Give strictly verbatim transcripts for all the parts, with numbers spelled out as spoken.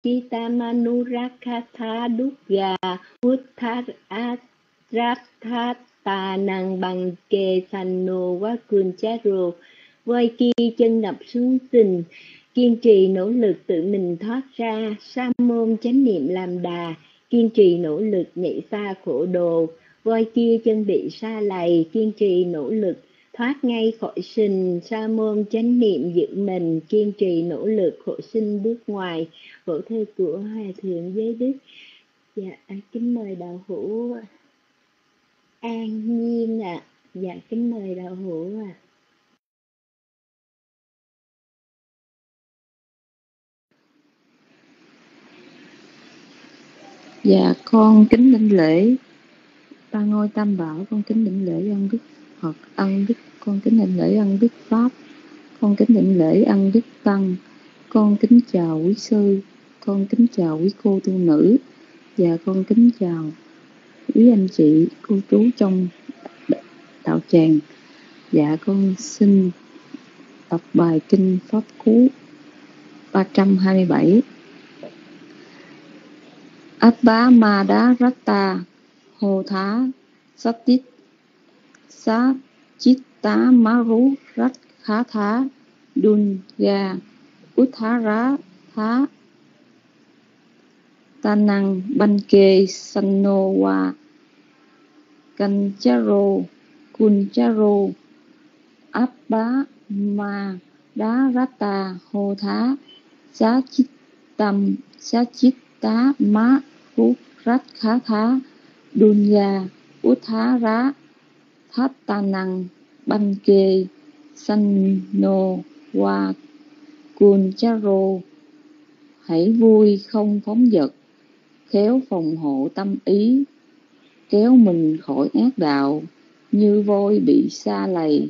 Chitamanurakatha Dugga Uttarattha Năng Bằng Kê Sanno Vakuncharo. Voi kia chân ngập xuống tình, kiên trì nỗ lực tự mình thoát ra. Sa môn chánh niệm làm đà, kiên trì nỗ lực nhảy xa khổ đồ. Voi kia chân bị sa lầy, kiên trì nỗ lực thoát ngay khỏi sinh. Sa môn chánh niệm giữ mình, kiên trì nỗ lực khổ sinh bước ngoài. Phổ thơ của Hòa Thượng Giới Đức. Dạ, kính mời đạo hữu An Nhiên ạ. À. Dạ, kính mời đạo hữu ạ. À. Dạ, con kính đảnh lễ ba ngôi tam bảo, con kính đảnh lễ ân đức Phật, ân đức, con kính đảnh lễ ân đức Pháp, con kính đảnh lễ ân đức Tăng, con kính chào quý sư, con kính chào quý cô tu nữ, và con kính chào quý anh chị cô chú trong đạo tràng. Dạ, con xin đọc bài kinh Pháp Cú ba trăm hai mươi bảy. Abba Ma Đá Rata Hồ Thá Satit Sa Chít Tá Maru Rát Khá Thá Đun Ga Uthara Thá Ta Năng Ban Kê Sanno Wa Kancharo Kuncharo. Abba Ma Đá Rata Hồ Thá Sa Chít Tâm Sa Chít Tá Má Rút Rát Khá Thá Đun Ga Uthá Rá Thát Ta Năng Ban Kê Sanno Wa Kuncharo. Hãy vui không phóng dật, khéo phòng hộ tâm ý, kéo mình khỏi ác đạo, như voi bị sa lầy.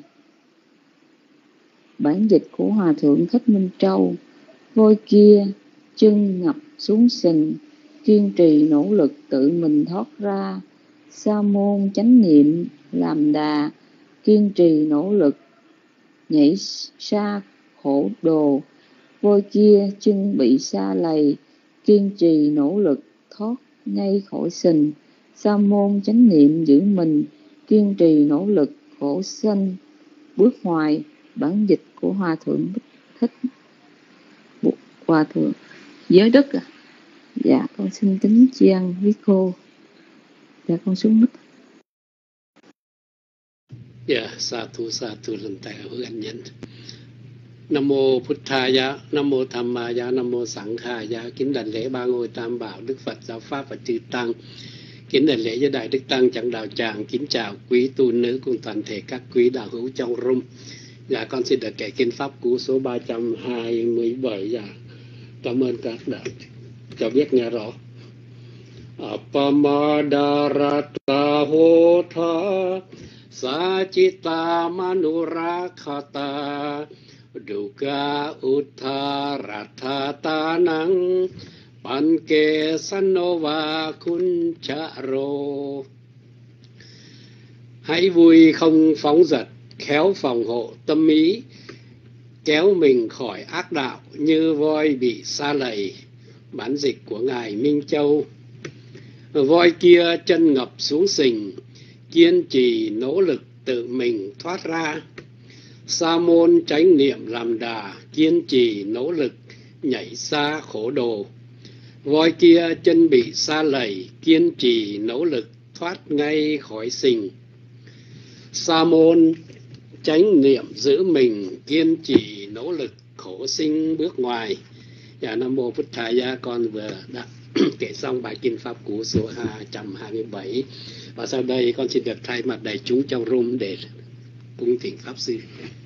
Bản dịch của Hòa Thượng Thích Minh Châu. Voi kia chân ngập xuống sình, kiên trì nỗ lực tự mình thoát ra. Sa môn chánh niệm làm đà, kiên trì nỗ lực nhảy xa khổ đồ. Voi kia chân bị sa lầy, kiên trì nỗ lực thoát ngay khỏi sình. Sa môn chánh niệm giữ mình, kiên trì nỗ lực khổ sanh bước ngoài. Bản dịch của Hòa Thượng Thích Hòa Thượng Giới Đức. À. Dạ, con xin kính tri ân quý cô. Dạ, con xuống mic. Dạ, sa thu sa thu lần tại hứa anh nhân. Nam mô Phutthaya, Nam mô Dhammaya, Nam mô Sanghaya. Kính đảnh lễ ba ngôi tam bảo Đức Phật, Giáo Pháp và Chư Tăng. Kính đảnh lễ với Đại Đức Tăng chẳng đạo tràng. Kính chào quý tu nữ cùng toàn thể các quý đạo hữu trong room. Dạ, con xin được kể kinh Pháp Cú số ba trăm hai mươi bảy. Dạ, cảm ơn các đạo cho biết nghe rõ. Apamadarata hotha Sachita Manurakata Duga Uttarattha Năng Ban Kê Sanova Kuncharo. Hãy vui không phóng dật, khéo phòng hộ tâm ý, kéo mình khỏi ác đạo, như voi bị sa lầy. Bản dịch của Ngài Minh Châu. Voi kia chân ngập xuống sình, kiên trì nỗ lực tự mình thoát ra. Sa môn chánh niệm làm đà, kiên trì nỗ lực nhảy xa khổ đồ. Voi kia chân bị sa lầy, kiên trì nỗ lực thoát ngay khỏi sình. Sa môn chánh niệm giữ mình, kiên trì nỗ lực khổ sinh bước ngoài. Dạ, Nam mô Phutthaya. Con vừa đã kể xong bài kinh Pháp Cú số hai trăm hai mươi bảy. Và sau đây con xin được thay mặt đại chúng trong room để cung thỉnh Pháp Sư.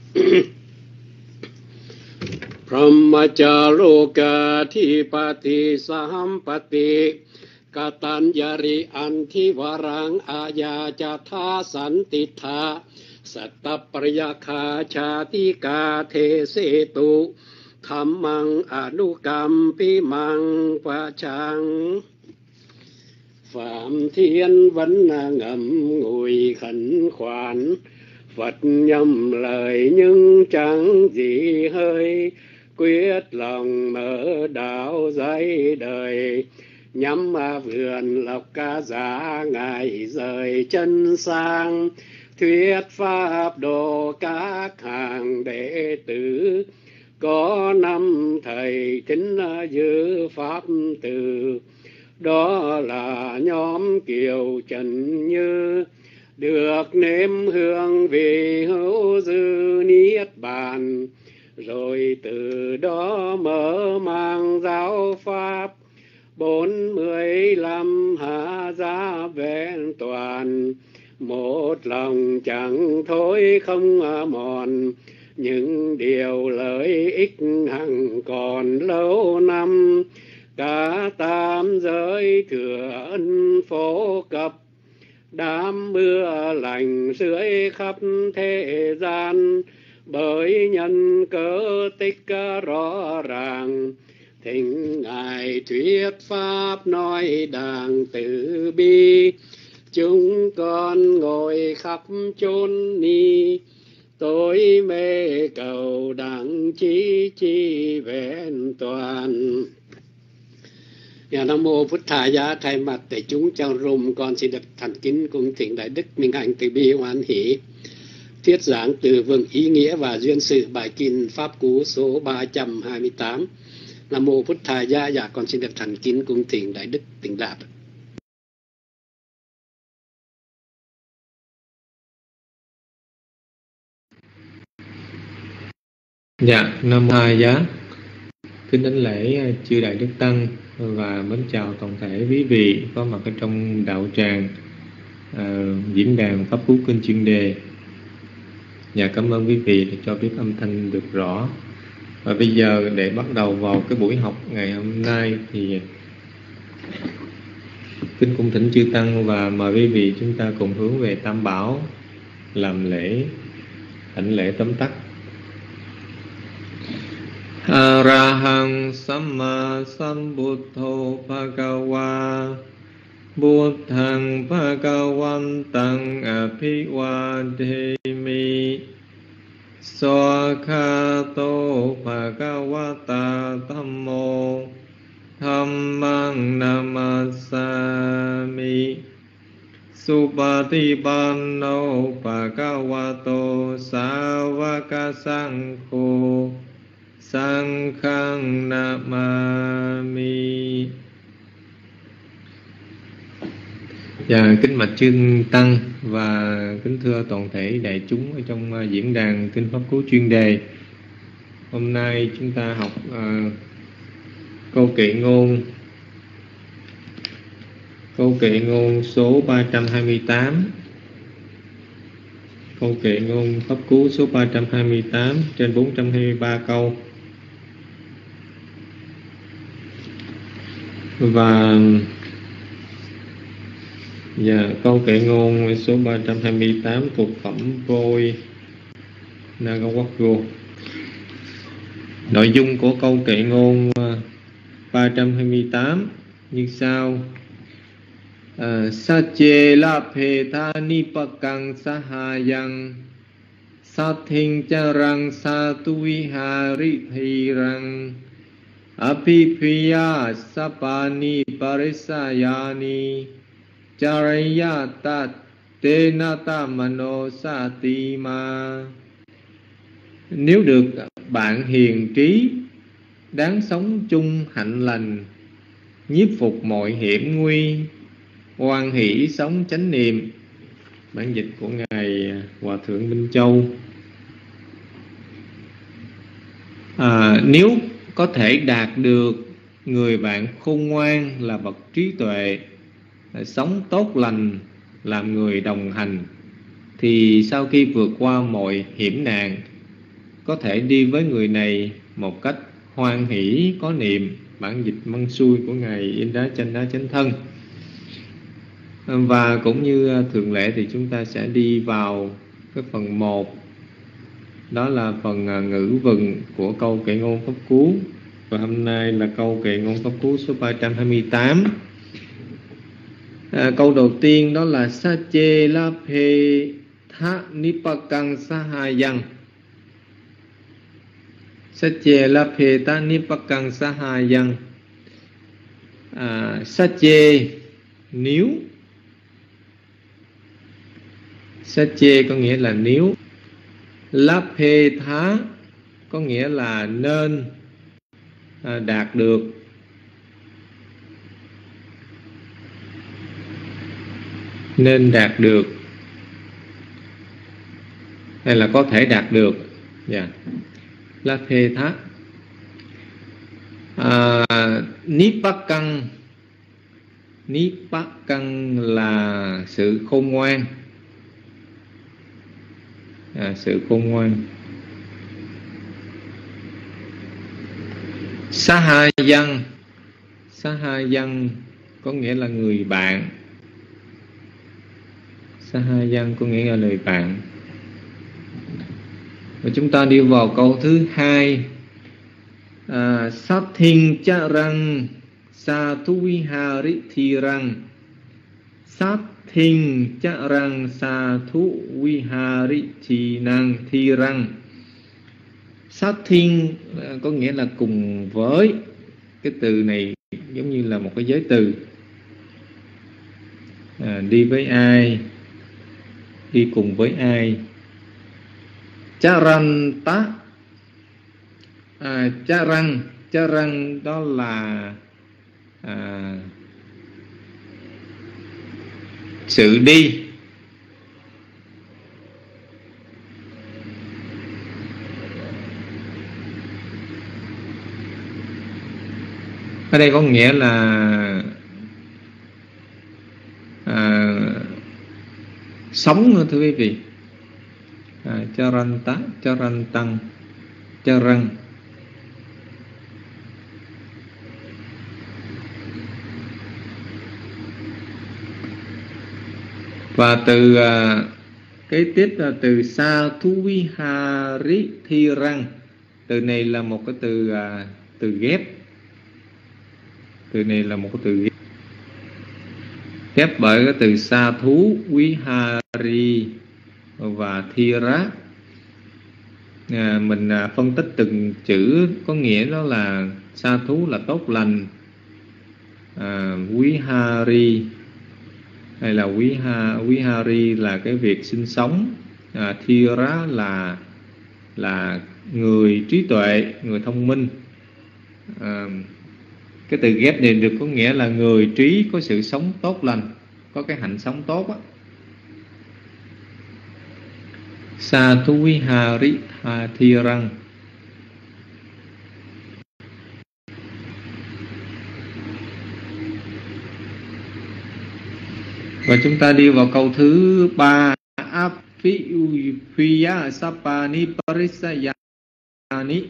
Brahmachaloka thipati sahampati katanyari antivarang ayachatha santitha sattaprayakha chatika the setu Dhammang anukam mang và chang. Phạm Thiên vẫn ngậm ngùi khẩn khoản, Phật nhầm lời nhưng chẳng gì hơi, quyết lòng mở đạo dây đời, nhắm vườn lộc ca giá ngài rời chân sang, thuyết pháp độ các hàng đệ tử, có năm thầy kính giữ pháp từ, đó là nhóm Kiều Trần Như, được nếm hương vị hữu dư niết bàn, rồi từ đó mở mang giáo pháp, bốn mươi lăm hạ giá vẹn toàn, một lòng chẳng thối không mòn, những điều lợi ích hằng còn lâu năm, cả tam giới thừa ân phổ cập, đám mưa lành rưới khắp thế gian, bởi nhân cớ tích rõ ràng, thỉnh ngài thuyết pháp nói đàng từ bi, chúng con ngồi khắp chốn ni, tối mê cầu đặng chí chi vẹn toàn. Nhà Nam Mô Phật Thà Giá, thay mặt đại chúng trong rùm, con xin được thành kính cung thỉnh Đại Đức Minh Hạnh từ bi hoan hỷ thuyết giảng từ vựng ý nghĩa và duyên sự bài kinh Pháp Cú số ba trăm hai mươi tám. Nam Mô Phật Thà Giá. Dạ, con xin được thành kính cung thỉnh Đại Đức Tịnh Đạt. Dạ, Nam Mô Thà Giá. Kính đảnh lễ chư Đại Đức Tăng và mến chào toàn thể quý vị có mặt ở trong đạo tràng uh, diễn đàn Pháp Cú Kinh chuyên đề. Dạ, cảm ơn quý vị đã cho biết âm thanh được rõ. Và bây giờ để bắt đầu vào cái buổi học ngày hôm nay thì kính cung thỉnh chư Tăng và mời quý vị chúng ta cùng hướng về Tam Bảo làm lễ đảnh lễ tóm tắt. Arahang Samma Sambuddho Bhagava Buddhang Bhagavantang Abhivademi Swakato Bhagavata Dhammo Dhammang Namasami Supatipanno Bhagavato Savaka Sankho Sankhang Namami. Dạ, kính bạch chư Tăng và kính thưa toàn thể đại chúng ở trong diễn đàn Kinh Pháp Cú chuyên đề. Hôm nay chúng ta học uh, câu kệ ngôn câu kệ ngôn số ba trăm hai mươi tám. Câu kệ ngôn Pháp Cú số ba trăm hai mươi tám trên bốn trăm hai mươi ba câu. Và Dạ, câu kệ ngôn số ba trăm hai mươi tám thuộc phẩm Vôi Nagawakgo. Nội dung của câu kệ ngôn ba trăm hai mươi tám như sau: Sache la phe tha nipakang sahayang sathing charang satuviha rithirang apiphiya sapani parisayani Charayata tenata mano satima. Nếu được bạn hiền trí, đáng sống chung hạnh lành, nhiếp phục mọi hiểm nguy, hoan hỷ sống chánh niệm. Bản dịch của Ngài Hòa Thượng Minh Châu. À, nếu có thể đạt được người bạn khôn ngoan là bậc trí tuệ, sống tốt lành, làm người đồng hành, thì sau khi vượt qua mọi hiểm nạn, có thể đi với người này một cách hoan hỷ có niệm. Bản dịch măng xuôi của Ngài In Đá Chanh Đá Chánh Thân. Và cũng như thường lệ thì chúng ta sẽ đi vào cái phần một, đó là phần ngữ vựng của câu kệ ngôn Pháp Cú. Và hôm nay là câu kệ ngôn Pháp Cú số ba trăm hai mươi tám. À, câu đầu tiên đó là Sache la phe tha nipakang sahayang. Sache lapeta nipakang sahayang. À, sache nếu. Sache có nghĩa là nếu. Lapetha có nghĩa là nên à, đạt được. Nên đạt được hay là có thể đạt được. Yeah. Lapetha. À, Nipakang. Nipakang là sự khôn ngoan. À, sự khôn ngoan. Sahayang. Sahayang có nghĩa là người bạn. Sahayang có nghĩa là người bạn. Và chúng ta đi vào câu thứ hai. À, Satthing charang sathuviharithirang. Satthing charang sathuviharithinang thirang. Satthing có nghĩa là cùng với. Cái từ này giống như là một cái giới từ. À, đi với ai, đi cùng với ai. Charanta. À, charang. Charang đó là à, sự đi. Ở đây có nghĩa là à, sống nữa thưa quý vị. À, charanta, charantang, charang. Và từ à, kế tiếp là từ sathuviharithirang. Từ này là một cái từ à, từ ghép. Từ này là một cái từ ghép. Ghép bởi cái từ sa thú, vihari và thira. À, mình à, phân tích từng chữ có nghĩa đó là sa thú là tốt lành, à, vihari hay là viha, vihari là cái việc sinh sống, à, thira là là người trí tuệ, người thông minh. À, cái từ ghép này được có nghĩa là người trí có sự sống tốt lành, có cái hạnh sống tốt á. Sathuviharithirang. Và chúng ta đi vào câu thứ ba. Aphiya sapani parisayani.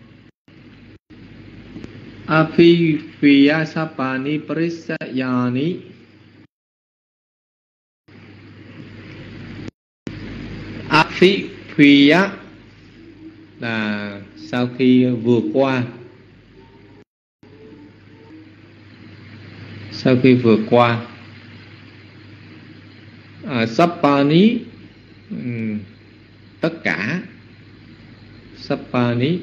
Aphiya sapani parisayani. Aphiya là sau khi vượt qua. Sau khi vượt qua. À, Sapani um, tất cả. Sapani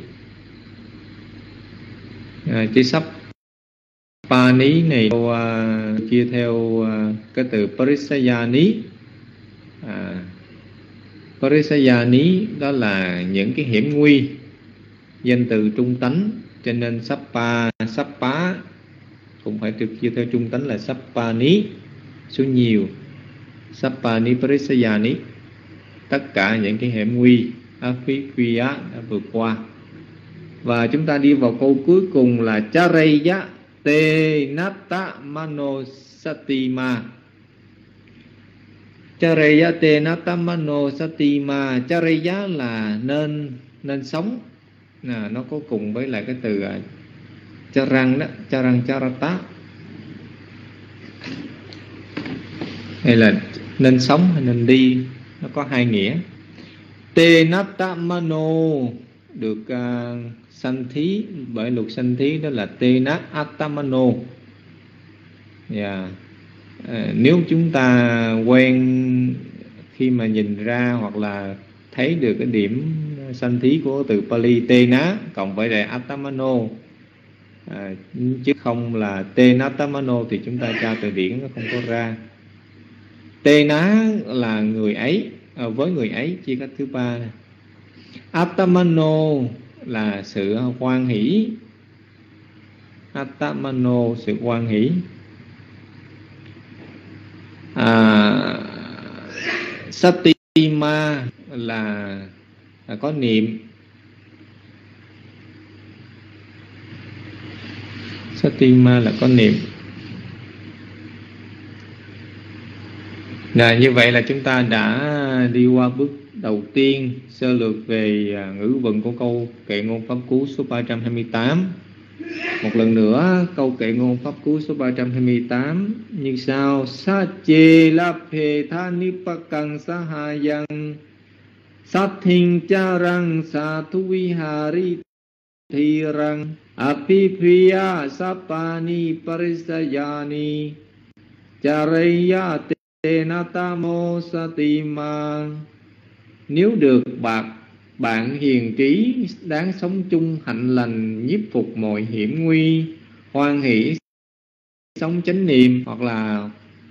à, chữ Sapani này uh, chia theo uh, cái từ Parisayani. à, Parisayani đó là những cái hiểm nguy, danh từ trung tánh, cho nên Sappa, Sappa cũng phải được chia theo trung tánh là Sappani, số nhiều. Sappani Parisayani, tất cả những cái hiểm nguy, Aphiya đã vượt qua. Và chúng ta đi vào câu cuối cùng là Chareya te nata mano satima. Chareya te nata mano satima. Chareya là nên nên sống. À, nó có cùng với lại cái từ uh, charang đó, charang charata. Hay là nên sống hay nên đi, nó có hai nghĩa. Te nata mano được uh, sanh thí bởi luật sanh thí, đó là te nat atamano. Yeah. À, nếu chúng ta quen khi mà nhìn ra hoặc là thấy được cái điểm sanh thí của từ Pali tê ná cộng với lại Attamano, à, chứ không là tê Nattamano thì chúng ta tra từ điển nó không có ra. Tê ná là người ấy, à, với người ấy, chia cách thứ ba. Attamano là sự hoan hỷ, Attamano sự hoan hỷ. à, Satima là, là có niệm. Satima là có niệm. Là như vậy là chúng ta đã đi qua bước đầu tiên sơ lược về ngữ vựng của câu kệ ngôn pháp cú số ba trăm hai mươi tám. Một lần nữa, câu kệ ngôn pháp cú số ba trăm hai mươi tám như sau: Sache laphe thanipakang sahayang Sathin charang sathu vihari thirang Apipriya sapani parisayani Charaya tenatamo satima. Nếu được bạc bạn hiền trí, đáng sống chung hạnh lành, nhiếp phục mọi hiểm nguy, hoan hỷ sống chánh niệm. Hoặc là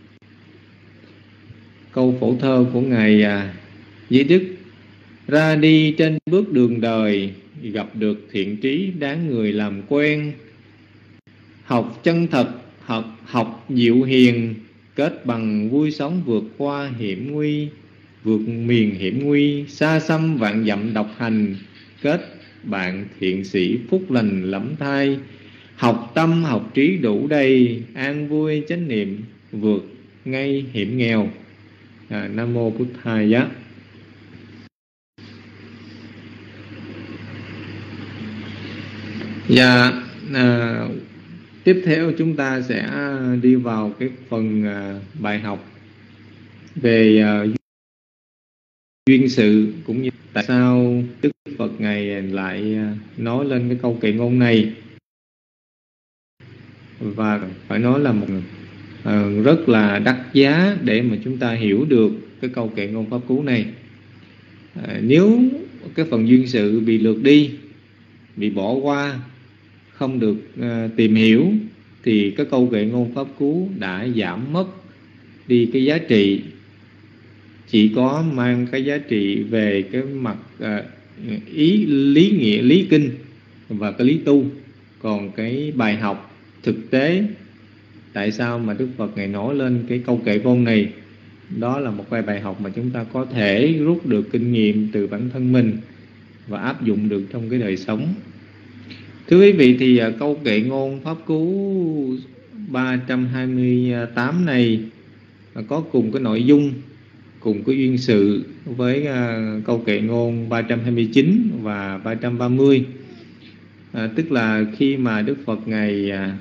câu phổ thơ của ngài à, Di Đức: ra đi trên bước đường đời, gặp được thiện trí đáng người làm quen, học chân thật, học, học dịu hiền, kết bằng vui sống vượt qua hiểm nguy, vượt miền hiểm nguy, xa xăm vạn dặm độc hành, kết bạn thiện sĩ phúc lành lẫm thai, học tâm học trí đủ đầy, an vui chánh niệm, vượt ngay hiểm nghèo. à, Nam mô Bụt Thaya. Và à, tiếp theo chúng ta sẽ đi vào cái phần à, bài học về à, duyên sự, cũng như tại sao Đức Phật Ngài lại nói lên cái câu kệ ngôn này. Và phải nói là một uh, rất là đắt giá để mà chúng ta hiểu được cái câu kệ ngôn pháp cú này. uh, Nếu cái phần duyên sự bị lược đi, bị bỏ qua, không được uh, tìm hiểu, thì cái câu kệ ngôn pháp cú đã giảm mất đi cái giá trị, chỉ có mang cái giá trị về cái mặt uh, ý lý nghĩa, lý kinh và cái lý tu. Còn cái bài học thực tế, tại sao mà Đức Phật Ngài nói lên cái câu kệ ngôn này, đó là một cái bài học mà chúng ta có thể rút được kinh nghiệm từ bản thân mình và áp dụng được trong cái đời sống. Thưa quý vị, thì uh, câu kệ ngôn pháp cú ba trăm hai mươi tám này uh, có cùng cái nội dung, cùng cái duyên sự với uh, câu kệ ngôn ba trăm hai mươi chín và ba trăm ba mươi. À, tức là khi mà Đức Phật Ngài à,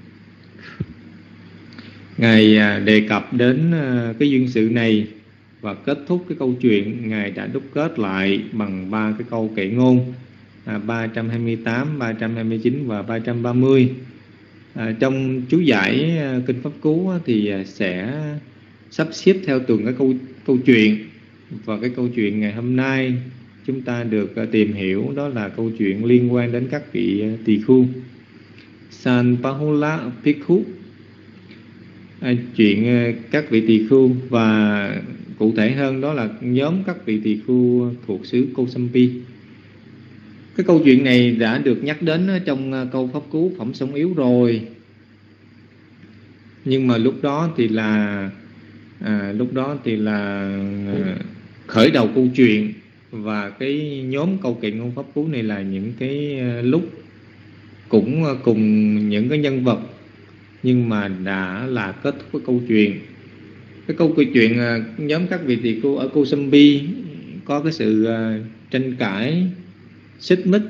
Ngài à, đề cập đến à, cái duyên sự này và kết thúc cái câu chuyện, Ngài đã đúc kết lại bằng ba cái câu kệ ngôn à, ba trăm hai mươi tám, ba trăm hai mươi chín và ba trăm ba mươi. À, trong chú giải à, Kinh Pháp Cú á, thì à, sẽ sắp xếp theo từng cái câu câu chuyện. Và cái câu chuyện ngày hôm nay chúng ta được tìm hiểu đó là câu chuyện liên quan đến các vị tỳ khưu, Sanpahula Bhikkhu, à, chuyện các vị tỳ khưu, và cụ thể hơn đó là nhóm các vị tỳ khưu thuộc xứ Kosambi. Cái câu chuyện này đã được nhắc đến trong câu pháp cú phẩm sống yếu rồi, nhưng mà lúc đó thì là à, lúc đó thì là à, khởi đầu câu chuyện. Và cái nhóm câu kệ ngôn pháp cú này là những cái lúc cũng cùng những cái nhân vật, nhưng mà đã là kết thúc cái câu chuyện. Cái câu câu chuyện nhóm các vị tỳ khưu ở Kosambi có cái sự tranh cãi, xích mích,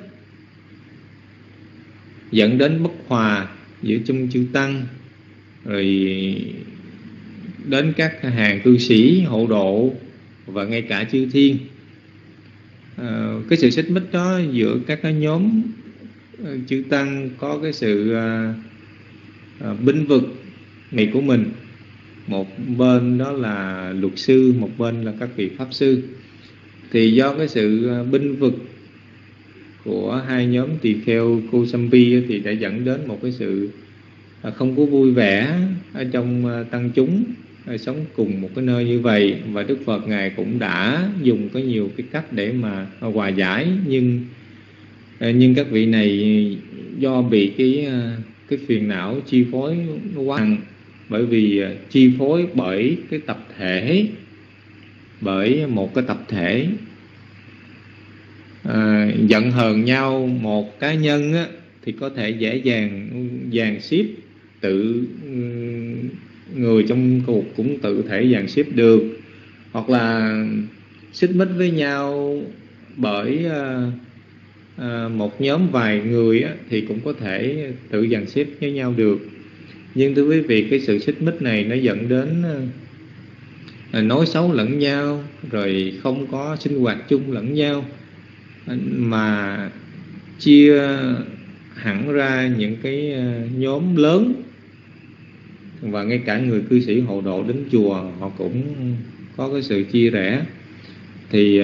dẫn đến bất hòa giữa chung chư tăng, rồi đến các hàng cư sĩ hộ độ và ngay cả chư thiên. À, cái sự xích mích đó giữa các cái nhóm chư tăng có cái sự à, à, binh vực này của mình. Một bên đó là luật sư, một bên là các vị pháp sư. Thì do cái sự binh vực của hai nhóm tỳ kheo Kosambi thì đã dẫn đến một cái sự không có vui vẻ ở trong tăng chúng sống cùng một cái nơi như vậy. Và Đức Phật Ngài cũng đã dùng có nhiều cái cách để mà hòa giải, nhưng nhưng các vị này do bị cái cái phiền não chi phối nó quá nặng, bởi vì chi phối bởi cái tập thể, bởi một cái tập thể à, giận hờn nhau một cá nhân á, thì có thể dễ dàng dàn xếp tự người trong cuộc cũng tự thể dàn xếp được, hoặc là xích mích với nhau bởi à, à, một nhóm vài người á, thì cũng có thể tự dàn xếp với nhau được. Nhưng thưa quý vị, cái sự xích mích này nó dẫn đến à, nói xấu lẫn nhau, rồi không có sinh hoạt chung lẫn nhau, mà chia hẳn ra những cái nhóm lớn. Và ngay cả người cư sĩ hộ độ đến chùa họ cũng có cái sự chia rẽ, thì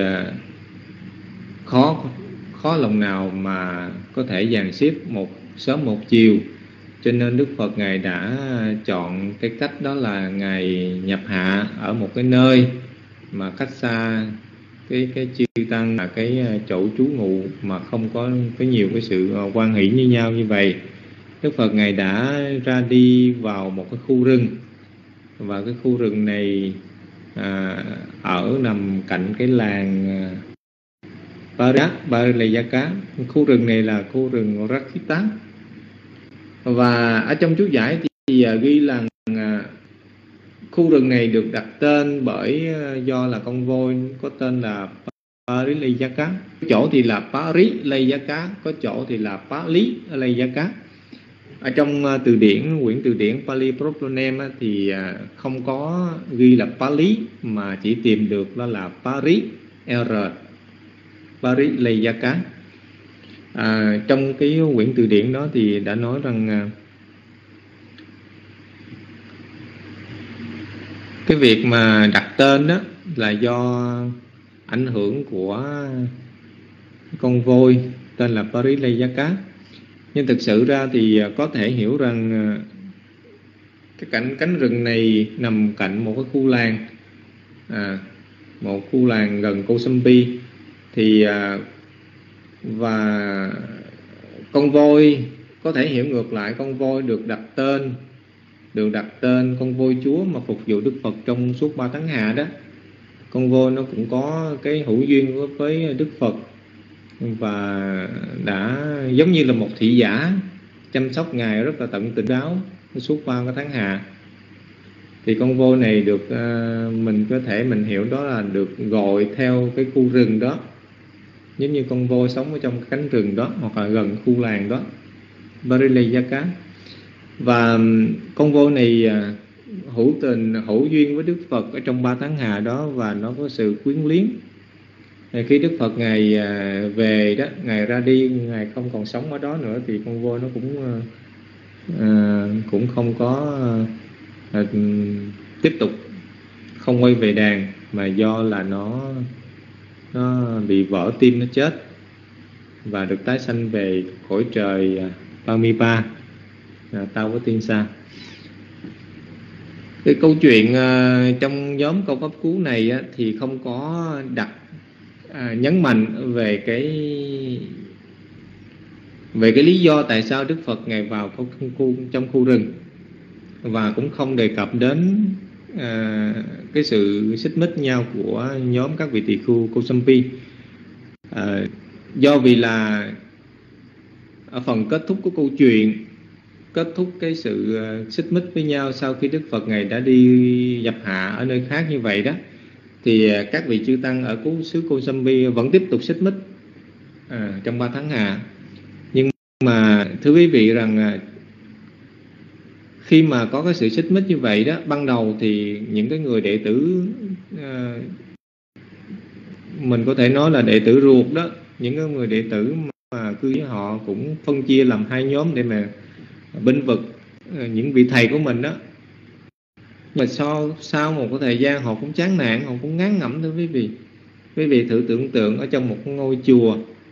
khó khó lòng nào mà có thể dàn xếp một sớm một chiều. Cho nên Đức Phật Ngài đã chọn cái cách đó là Ngài nhập hạ ở một cái nơi mà cách xa cái cái chư tăng, là cái chỗ trú ngụ mà không có có nhiều cái sự hoan hỷ như nhau như vậy. Đức Phật Ngài đã ra đi vào một cái khu rừng, và cái khu rừng này à, ở nằm cạnh cái làng Parijaka. Khu rừng này là khu rừng Rakita. Và ở trong chú giải thì à, ghi là à, khu rừng này được đặt tên bởi do là con voi có tên là Parijaka. Có chỗ thì là Parijaka, có chỗ thì là Parijaka. Ở trong uh, từ điển, quyển từ điển Pali Proplonam thì uh, không có ghi là Pali, mà chỉ tìm được đó là Pari R, Parijaka. À, trong cái quyển từ điển đó thì đã nói rằng uh, cái việc mà đặt tên đó là do ảnh hưởng của con voi tên là Parijaka. Nhưng thực sự ra thì có thể hiểu rằng cái cảnh cánh rừng này nằm cạnh một cái khu làng, à, một khu làng gần Kosambi. Thì à, và con voi có thể hiểu ngược lại, con voi được đặt tên được đặt tên con voi chúa mà phục vụ Đức Phật trong suốt ba tháng hạ đó. Con voi nó cũng có cái hữu duyên với Đức Phật, và đã giống như là một thị giả chăm sóc Ngài rất là tận tình đáo suốt ba cái tháng hạ. Thì con voi này được mình có thể mình hiểu đó là được gọi theo cái khu rừng đó, giống như con voi sống ở trong cái cánh rừng đó hoặc là gần khu làng đó, Parijaka. Và con voi này hữu tình hữu duyên với Đức Phật ở trong ba tháng hà đó, và nó có sự quyến luyến. Khi Đức Phật Ngài về đó, Ngài ra đi, Ngài không còn sống ở đó nữa, thì con voi nó cũng à, cũng không có à, tiếp tục không quay về đàn, mà do là nó nó bị vỡ tim, nó chết và được tái sanh về cõi trời Pamipa, à, Tao Có Tiên Sa. Cái câu chuyện à, trong nhóm câu pháp cú này á, thì không có đặt À, nhấn mạnh về cái về cái lý do tại sao Đức Phật Ngài vào khu, khu, trong khu rừng, và cũng không đề cập đến à, cái sự xích mích nhau của nhóm các vị tỳ khưu Kosambi. À, do vì là ở phần kết thúc của câu chuyện, kết thúc cái sự xích mích với nhau sau khi Đức Phật Ngài đã đi nhập hạ ở nơi khác như vậy đó, thì các vị chư tăng ở cú xứ Kosambi vẫn tiếp tục xích mích à, trong ba tháng hạ. Nhưng mà thưa quý vị rằng khi mà có cái sự xích mích như vậy đó, ban đầu thì những cái người đệ tử à, mình có thể nói là đệ tử ruột đó, những cái người đệ tử mà cư với họ cũng phân chia làm hai nhóm để mà bênh vực những vị thầy của mình đó. Mà sau, sau một cái thời gian họ cũng chán nản, họ cũng ngán ngẩm. Thưa quý vị, quý vị thử tưởng tượng ở trong một ngôi chùa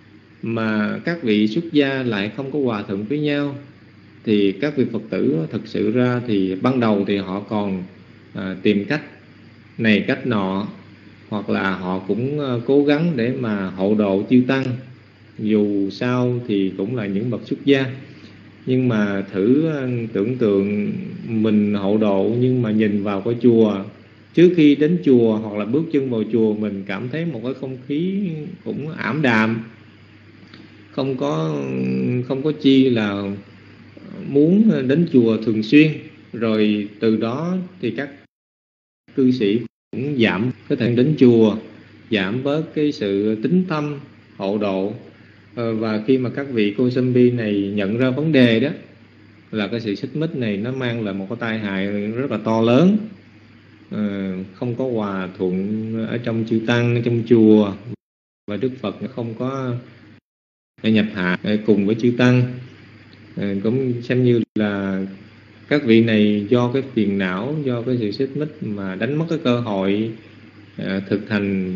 mà các vị xuất gia lại không có hòa thuận với nhau, thì các vị Phật tử thật sự ra thì ban đầu thì họ còn à, tìm cách này cách nọ, hoặc là họ cũng à, cố gắng để mà hộ độ chư tăng, dù sao thì cũng là những bậc xuất gia. Nhưng mà thử tưởng tượng mình hộ độ, nhưng mà nhìn vào cái chùa, trước khi đến chùa hoặc là bước chân vào chùa, mình cảm thấy một cái không khí cũng ảm đạm, không có không có chi là muốn đến chùa thường xuyên. Rồi từ đó thì các cư sĩ cũng giảm cái thời đến chùa, giảm bớt cái sự tín tâm hộ độ. Và khi mà các vị Kosambi này nhận ra vấn đề đó, là cái sự xích mích này nó mang lại một cái tai hại rất là to lớn, à, không có hòa thuận ở trong chư tăng, trong chùa, và Đức Phật không có nhập hạ cùng với chư tăng. À, cũng xem như là các vị này do cái phiền não, do cái sự xích mích mà đánh mất cái cơ hội à, thực hành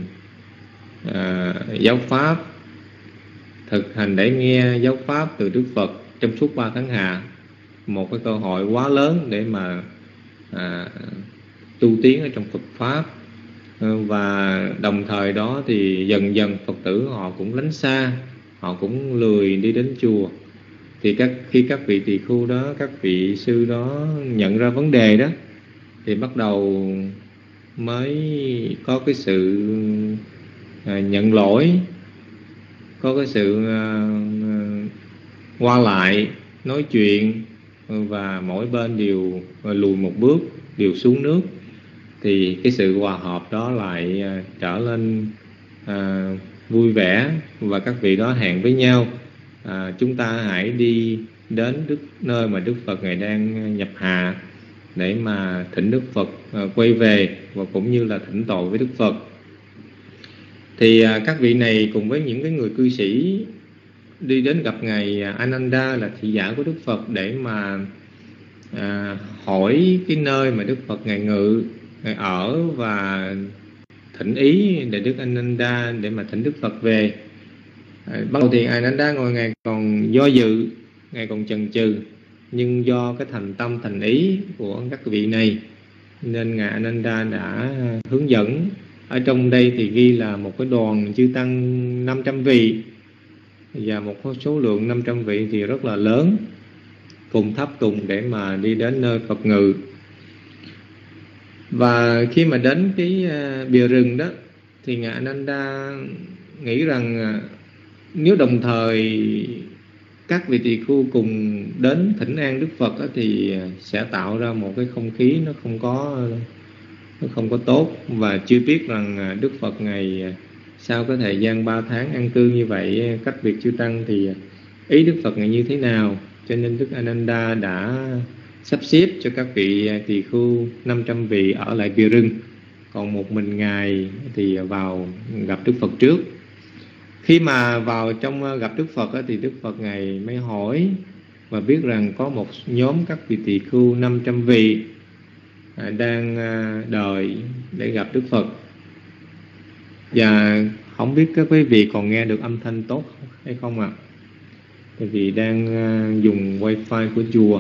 à, giáo pháp, thực hành để nghe giáo pháp từ Đức Phật trong suốt ba tháng hạ, một cái cơ hội quá lớn để mà à, tu tiến ở trong Phật pháp. Và đồng thời đó thì dần dần Phật tử họ cũng lánh xa, họ cũng lười đi đến chùa. Thì các khi các vị tỳ khu đó, các vị sư đó nhận ra vấn đề đó, thì bắt đầu mới có cái sự à, nhận lỗi, có cái sự à, qua lại nói chuyện, và mỗi bên đều lùi một bước, đều xuống nước. Thì cái sự hòa hợp đó lại à, trở lên à, vui vẻ, và các vị đó hẹn với nhau, à, chúng ta hãy đi đến đức nơi mà Đức Phật Ngài đang nhập hạ, để mà thỉnh Đức Phật à, quay về, và cũng như là thỉnh tội với Đức Phật. Thì à, các vị này cùng với những cái người cư sĩ đi đến gặp Ngài Ananda, là thị giả của Đức Phật, để mà à, hỏi cái nơi mà Đức Phật Ngài ngự, Ngài ở, và thỉnh ý để Đức Ananda để mà thỉnh Đức Phật về. À, ban đầu thì Ananda ngồi Ngài còn do dự, Ngài còn chần chừ, nhưng do cái thành tâm thành ý của các vị này nên Ngài Ananda đã hướng dẫn. Ở trong đây thì ghi là một cái đoàn chư tăng năm trăm vị, và một số lượng năm trăm vị thì rất là lớn, cùng tháp tùng để mà đi đến nơi Phật ngự. Và khi mà đến cái bìa rừng đó, thì Ngài Ananda nghĩ rằng nếu đồng thời các vị tỳ khu cùng đến thỉnh an Đức Phật đó, thì sẽ tạo ra một cái không khí nó không có nó không có tốt. Và chưa biết rằng Đức Phật Ngài sau cái thời gian ba tháng an cư như vậy cách biệt chư tăng thì ý Đức Phật Ngài như thế nào. Cho nên Đức Ananda đã sắp xếp cho các vị tỳ khu năm trăm vị ở lại bìa rừng, còn một mình Ngài thì vào gặp Đức Phật trước. Khi mà vào trong gặp Đức Phật thì Đức Phật Ngài mới hỏi và biết rằng có một nhóm các vị tỳ khu năm trăm vị đang đợi để gặp Đức Phật. Và không biết các quý vị còn nghe được âm thanh tốt hay không ạ? À? Tại vì đang dùng wifi của chùa.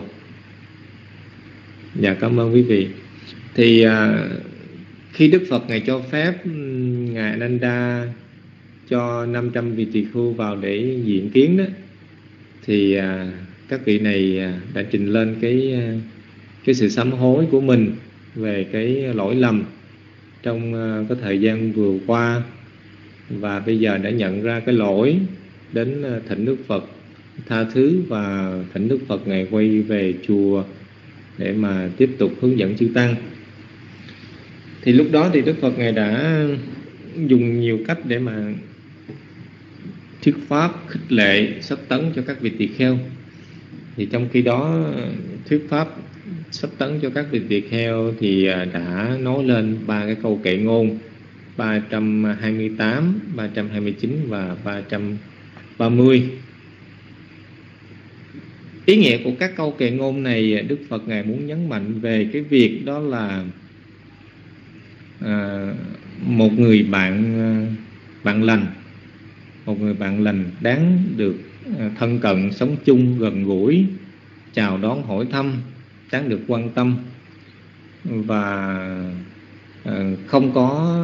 Dạ, cảm ơn quý vị. Thì khi Đức Phật Ngài cho phép Ngài Ananda cho năm trăm vị tỳ khu vào để diện kiến đó, thì các vị này đã trình lên cái cái sự sám hối của mình về cái lỗi lầm trong cái thời gian vừa qua, và bây giờ đã nhận ra cái lỗi, đến thỉnh Đức Phật tha thứ và thỉnh Đức Phật Ngài quay về chùa để mà tiếp tục hướng dẫn chư tăng. Thì lúc đó thì Đức Phật Ngài đã dùng nhiều cách để mà thuyết pháp, khích lệ, sắp tấn cho các vị tỳ kheo. Thì trong khi đó thuyết pháp sắp tấn cho các vị tỳ kheo thì đã nói lên ba cái câu kệ ngôn ba trăm hai mươi tám, ba trăm hai mươi chín và ba trăm ba mươi. Ý nghĩa của các câu kệ ngôn này, Đức Phật Ngài muốn nhấn mạnh về cái việc đó là à, một người bạn bạn lành một người bạn lành đáng được thân cận, sống chung, gần gũi, chào đón, hỏi thăm, đáng được quan tâm, và không có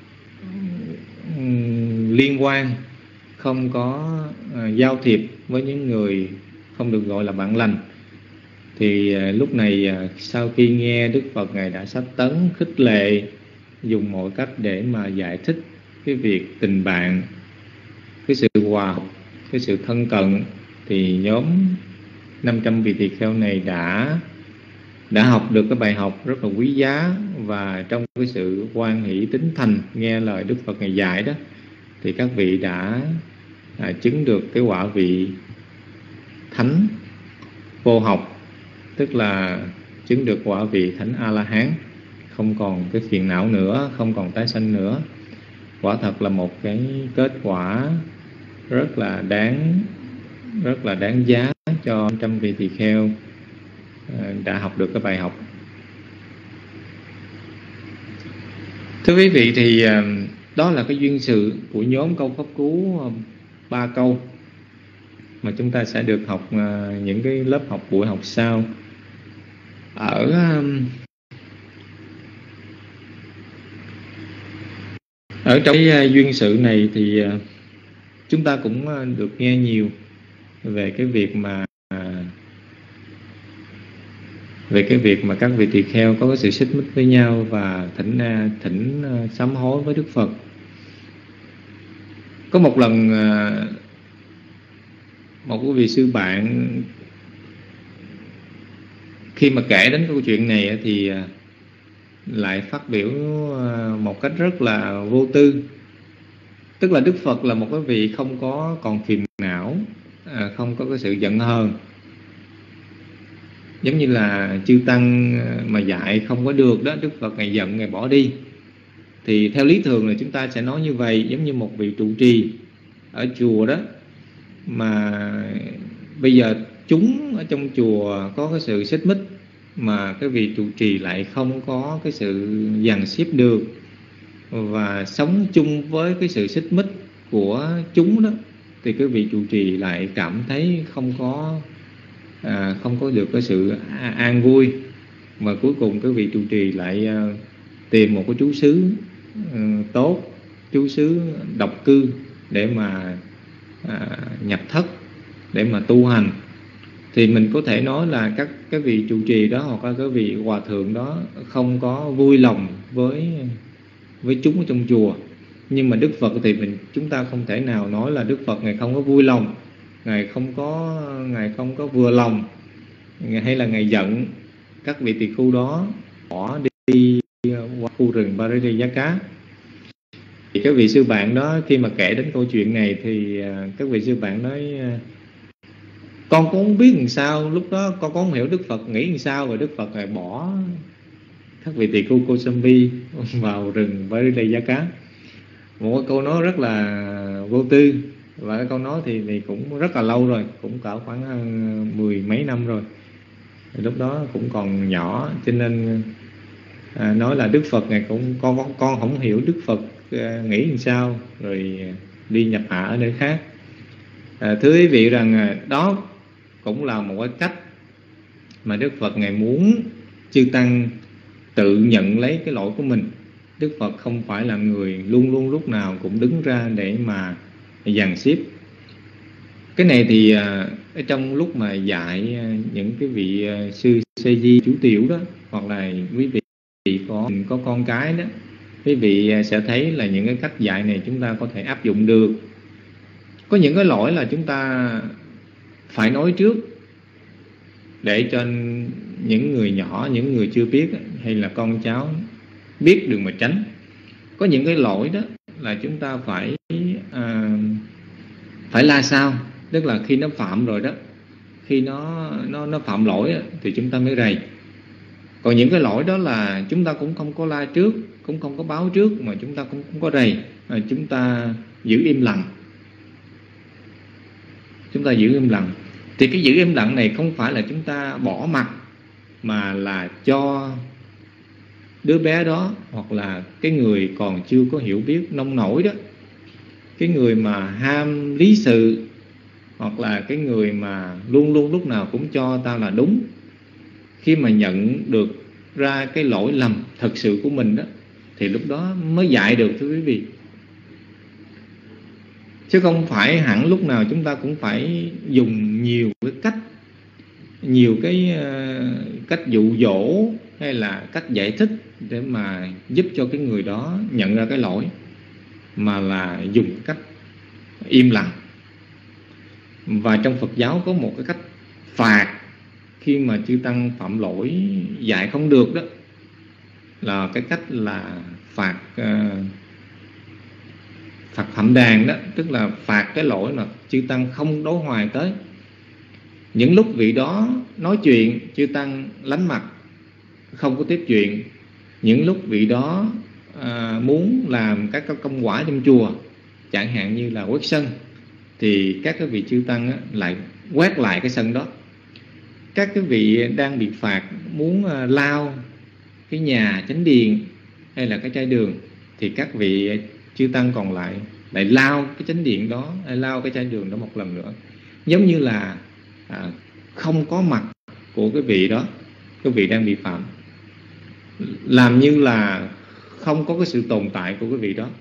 liên quan, không có giao thiệp với những người không được gọi là bạn lành. Thì lúc này sau khi nghe Đức Phật Ngài đã sách tấn, khích lệ, dùng mọi cách để mà giải thích cái việc tình bạn, cái sự hòa hợp, cái sự thân cận, thì nhóm năm trăm vị tỳ kheo này đã đã học được cái bài học rất là quý giá. Và trong cái sự hoan hỷ tín thành nghe lời Đức Phật Ngài dạy đó, thì các vị đã à, chứng được cái quả vị thánh vô học, tức là chứng được quả vị thánh A-la-hán, không còn cái phiền não nữa, không còn tái sanh nữa. Quả thật là một cái kết quả rất là đáng rất là đáng giá cho trăm vị tỳ kheo đã học được cái bài học. Thưa quý vị, thì đó là cái duyên sự của nhóm câu pháp cú ba câu mà chúng ta sẽ được học những cái lớp học buổi học sau. Ở ở trong cái duyên sự này thì chúng ta cũng được nghe nhiều về cái việc mà về cái việc mà các vị tỳ kheo có cái sự xích mích với nhau và thỉnh thỉnh sám hối với Đức Phật. Có một lần một quý vị sư bạn khi mà kể đến câu chuyện này thì lại phát biểu một cách rất là vô tư. Tức là Đức Phật là một cái vị không có còn phiền não, không có cái sự giận hờn. Giống như là chư tăng mà dạy không có được đó, Đức Phật Ngài giận, Ngài bỏ đi. Thì theo lý thường là chúng ta sẽ nói như vậy. Giống như một vị trụ trì ở chùa đó, mà bây giờ chúng ở trong chùa có cái sự xích mích, mà cái vị trụ trì lại không có cái sự dàn xếp được, và sống chung với cái sự xích mích của chúng đó, thì cái vị trụ trì lại cảm thấy không có à, không có được cái sự an vui. Mà cuối cùng cái vị trụ trì lại à, tìm một cái trú xứ à, tốt, trú xứ độc cư để mà à, nhập thất, để mà tu hành. Thì mình có thể nói là các cái vị trụ trì đó hoặc là cái vị hòa thượng đó không có vui lòng với với chúng ở trong chùa. Nhưng mà Đức Phật thì mình chúng ta không thể nào nói là Đức Phật Ngài không có vui lòng, Ngài không có Ngài không có vừa lòng, hay là Ngài giận các vị tỳ khưu đó bỏ đi qua khu rừng Parijaka. Thì các vị sư bạn đó khi mà kể đến câu chuyện này thì các vị sư bạn nói: con cũng không biết làm sao, lúc đó con cũng không hiểu Đức Phật nghĩ làm sao, và Đức Phật lại bỏ các vị tỳ khưu Kosambi vào rừng Parijaka. Một cái câu nói rất là vô tư, và cái câu nói thì, thì cũng rất là lâu rồi, cũng cỡ khoảng mười mấy năm rồi. Lúc đó cũng còn nhỏ, cho nên à, nói là Đức Phật này cũng con con con không hiểu Đức Phật à, nghĩ làm sao, rồi đi nhập hạ ở nơi khác. À, thưa quý vị rằng đó cũng là một cái cách mà Đức Phật Ngài muốn chư tăng tự nhận lấy cái lỗi của mình. Đức Phật không phải là người luôn luôn lúc nào cũng đứng ra để mà dàn xếp. Cái này thì ở trong lúc mà dạy những cái vị sư Sê Di chú tiểu đó, hoặc là quý vị có có con cái đó, quý vị sẽ thấy là những cái cách dạy này chúng ta có thể áp dụng được. Có những cái lỗi là chúng ta phải nói trước để cho những người nhỏ, những người chưa biết hay là con cháu biết đường mà tránh. Có những cái lỗi đó là chúng ta phải à, phải la sao, tức là khi nó phạm rồi đó, khi nó nó nó phạm lỗi thì chúng ta mới rầy. Còn những cái lỗi đó là chúng ta cũng không có la trước, cũng không có báo trước, mà chúng ta cũng không có rầy, à, chúng ta giữ im lặng. Chúng ta giữ im lặng. Thì cái giữ im lặng này không phải là chúng ta bỏ mặt, mà là cho đứa bé đó hoặc là cái người còn chưa có hiểu biết nông nổi đó, cái người mà ham lý sự, hoặc là cái người mà luôn luôn lúc nào cũng cho ta là đúng, khi mà nhận được ra cái lỗi lầm thật sự của mình đó, thì lúc đó mới dạy được, thưa quý vị. Chứ không phải hẳn lúc nào chúng ta cũng phải dùng nhiều cái cách, nhiều cái uh, cách dụ dỗ hay là cách giải thích để mà giúp cho cái người đó nhận ra cái lỗi, mà là dùng cách im lặng. Và trong Phật giáo có một cái cách phạt khi mà chư tăng phạm lỗi dạy không được đó, là cái cách là phạt uh, phạt phạm đàn đó, tức là phạt cái lỗi mà chư tăng không đối hoài tới. Những lúc vị đó nói chuyện, chư tăng lánh mặt không có tiếp chuyện. Những lúc vị đó à, muốn làm các công quả trong chùa, chẳng hạn như là quét sân, thì các cái vị chư tăng á, lại quét lại cái sân đó. Các cái vị đang bị phạt muốn à, lao cái nhà chánh điện hay là cái chai đường, thì các vị chư tăng còn lại lại lao cái chánh điện đó, lại lao cái chai đường đó một lần nữa, giống như là à, không có mặt của cái vị đó, cái vị đang bị phạm, làm như là không có cái sự tồn tại của cái vị đó.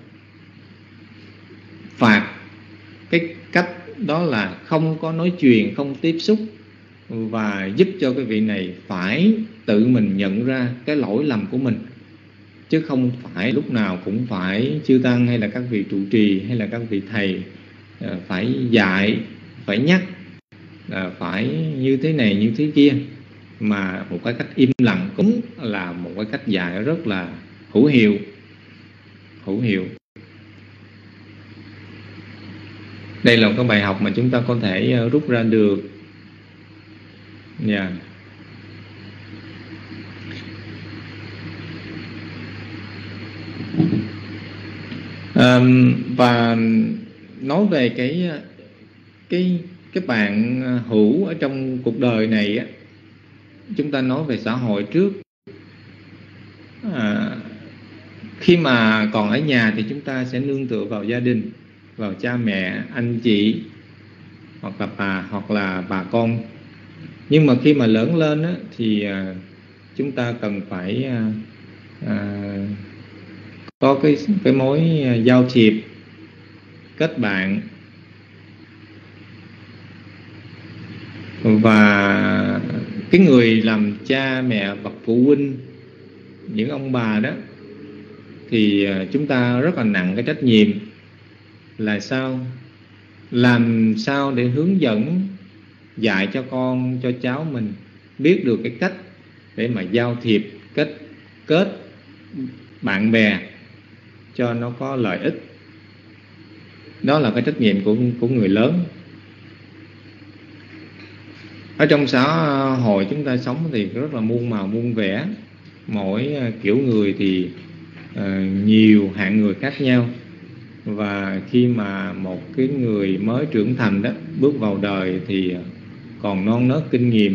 Phạt cái cách đó là không có nói chuyện, không tiếp xúc, và giúp cho cái vị này phải tự mình nhận ra cái lỗi lầm của mình, chứ không phải lúc nào cũng phải chư tăng hay là các vị trụ trì hay là các vị thầy phải dạy, phải nhắc, phải như thế này như thế kia. Mà một cái cách im lặng cũng là một cái cách dạy rất là hữu hiệu. Hữu hiệu. Đây là một cái bài học mà chúng ta có thể rút ra được. Dạ. Yeah. Um, và nói về cái cái cái bạn hữu ở trong cuộc đời này á, chúng ta nói về xã hội trước. À, khi mà còn ở nhà thì chúng ta sẽ nương tựa vào gia đình, vào cha mẹ, anh chị, hoặc là bà hoặc là bà con. Nhưng mà khi mà lớn lên á, thì à, chúng ta cần phải à, à, có cái cái mối giao thiệp, kết bạn. Và cái người làm cha mẹ, bậc phụ huynh, những ông bà đó, thì chúng ta rất là nặng cái trách nhiệm là sao? Làm sao để hướng dẫn, dạy cho con, cho cháu mình biết được cái cách để mà giao thiệp, kết kết bạn bè cho nó có lợi ích. Đó là cái trách nhiệm của, của người lớn. Ở trong xã hội chúng ta sống thì rất là muôn màu muôn vẻ, mỗi kiểu người thì uh, nhiều hạng người khác nhau. Và khi mà một cái người mới trưởng thành đó bước vào đời thì còn non nớt kinh nghiệm,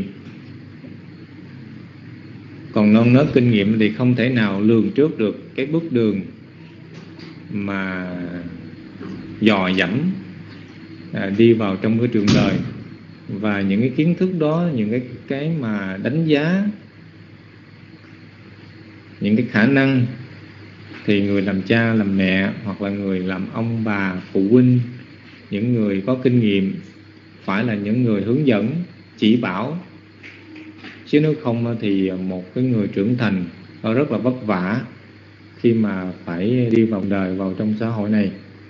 còn non nớt kinh nghiệm thì không thể nào lường trước được cái bước đường mà dò dẫm à, đi vào trong cái trường đời. Và những cái kiến thức đó, những cái cái mà đánh giá, những cái khả năng, thì người làm cha, làm mẹ, hoặc là người làm ông bà, phụ huynh, những người có kinh nghiệm phải là những người hướng dẫn, chỉ bảo. Chứ nếu không thì một cái người trưởng thành rất là vất vả khi mà phải đi vào đời, vào trong xã hội này.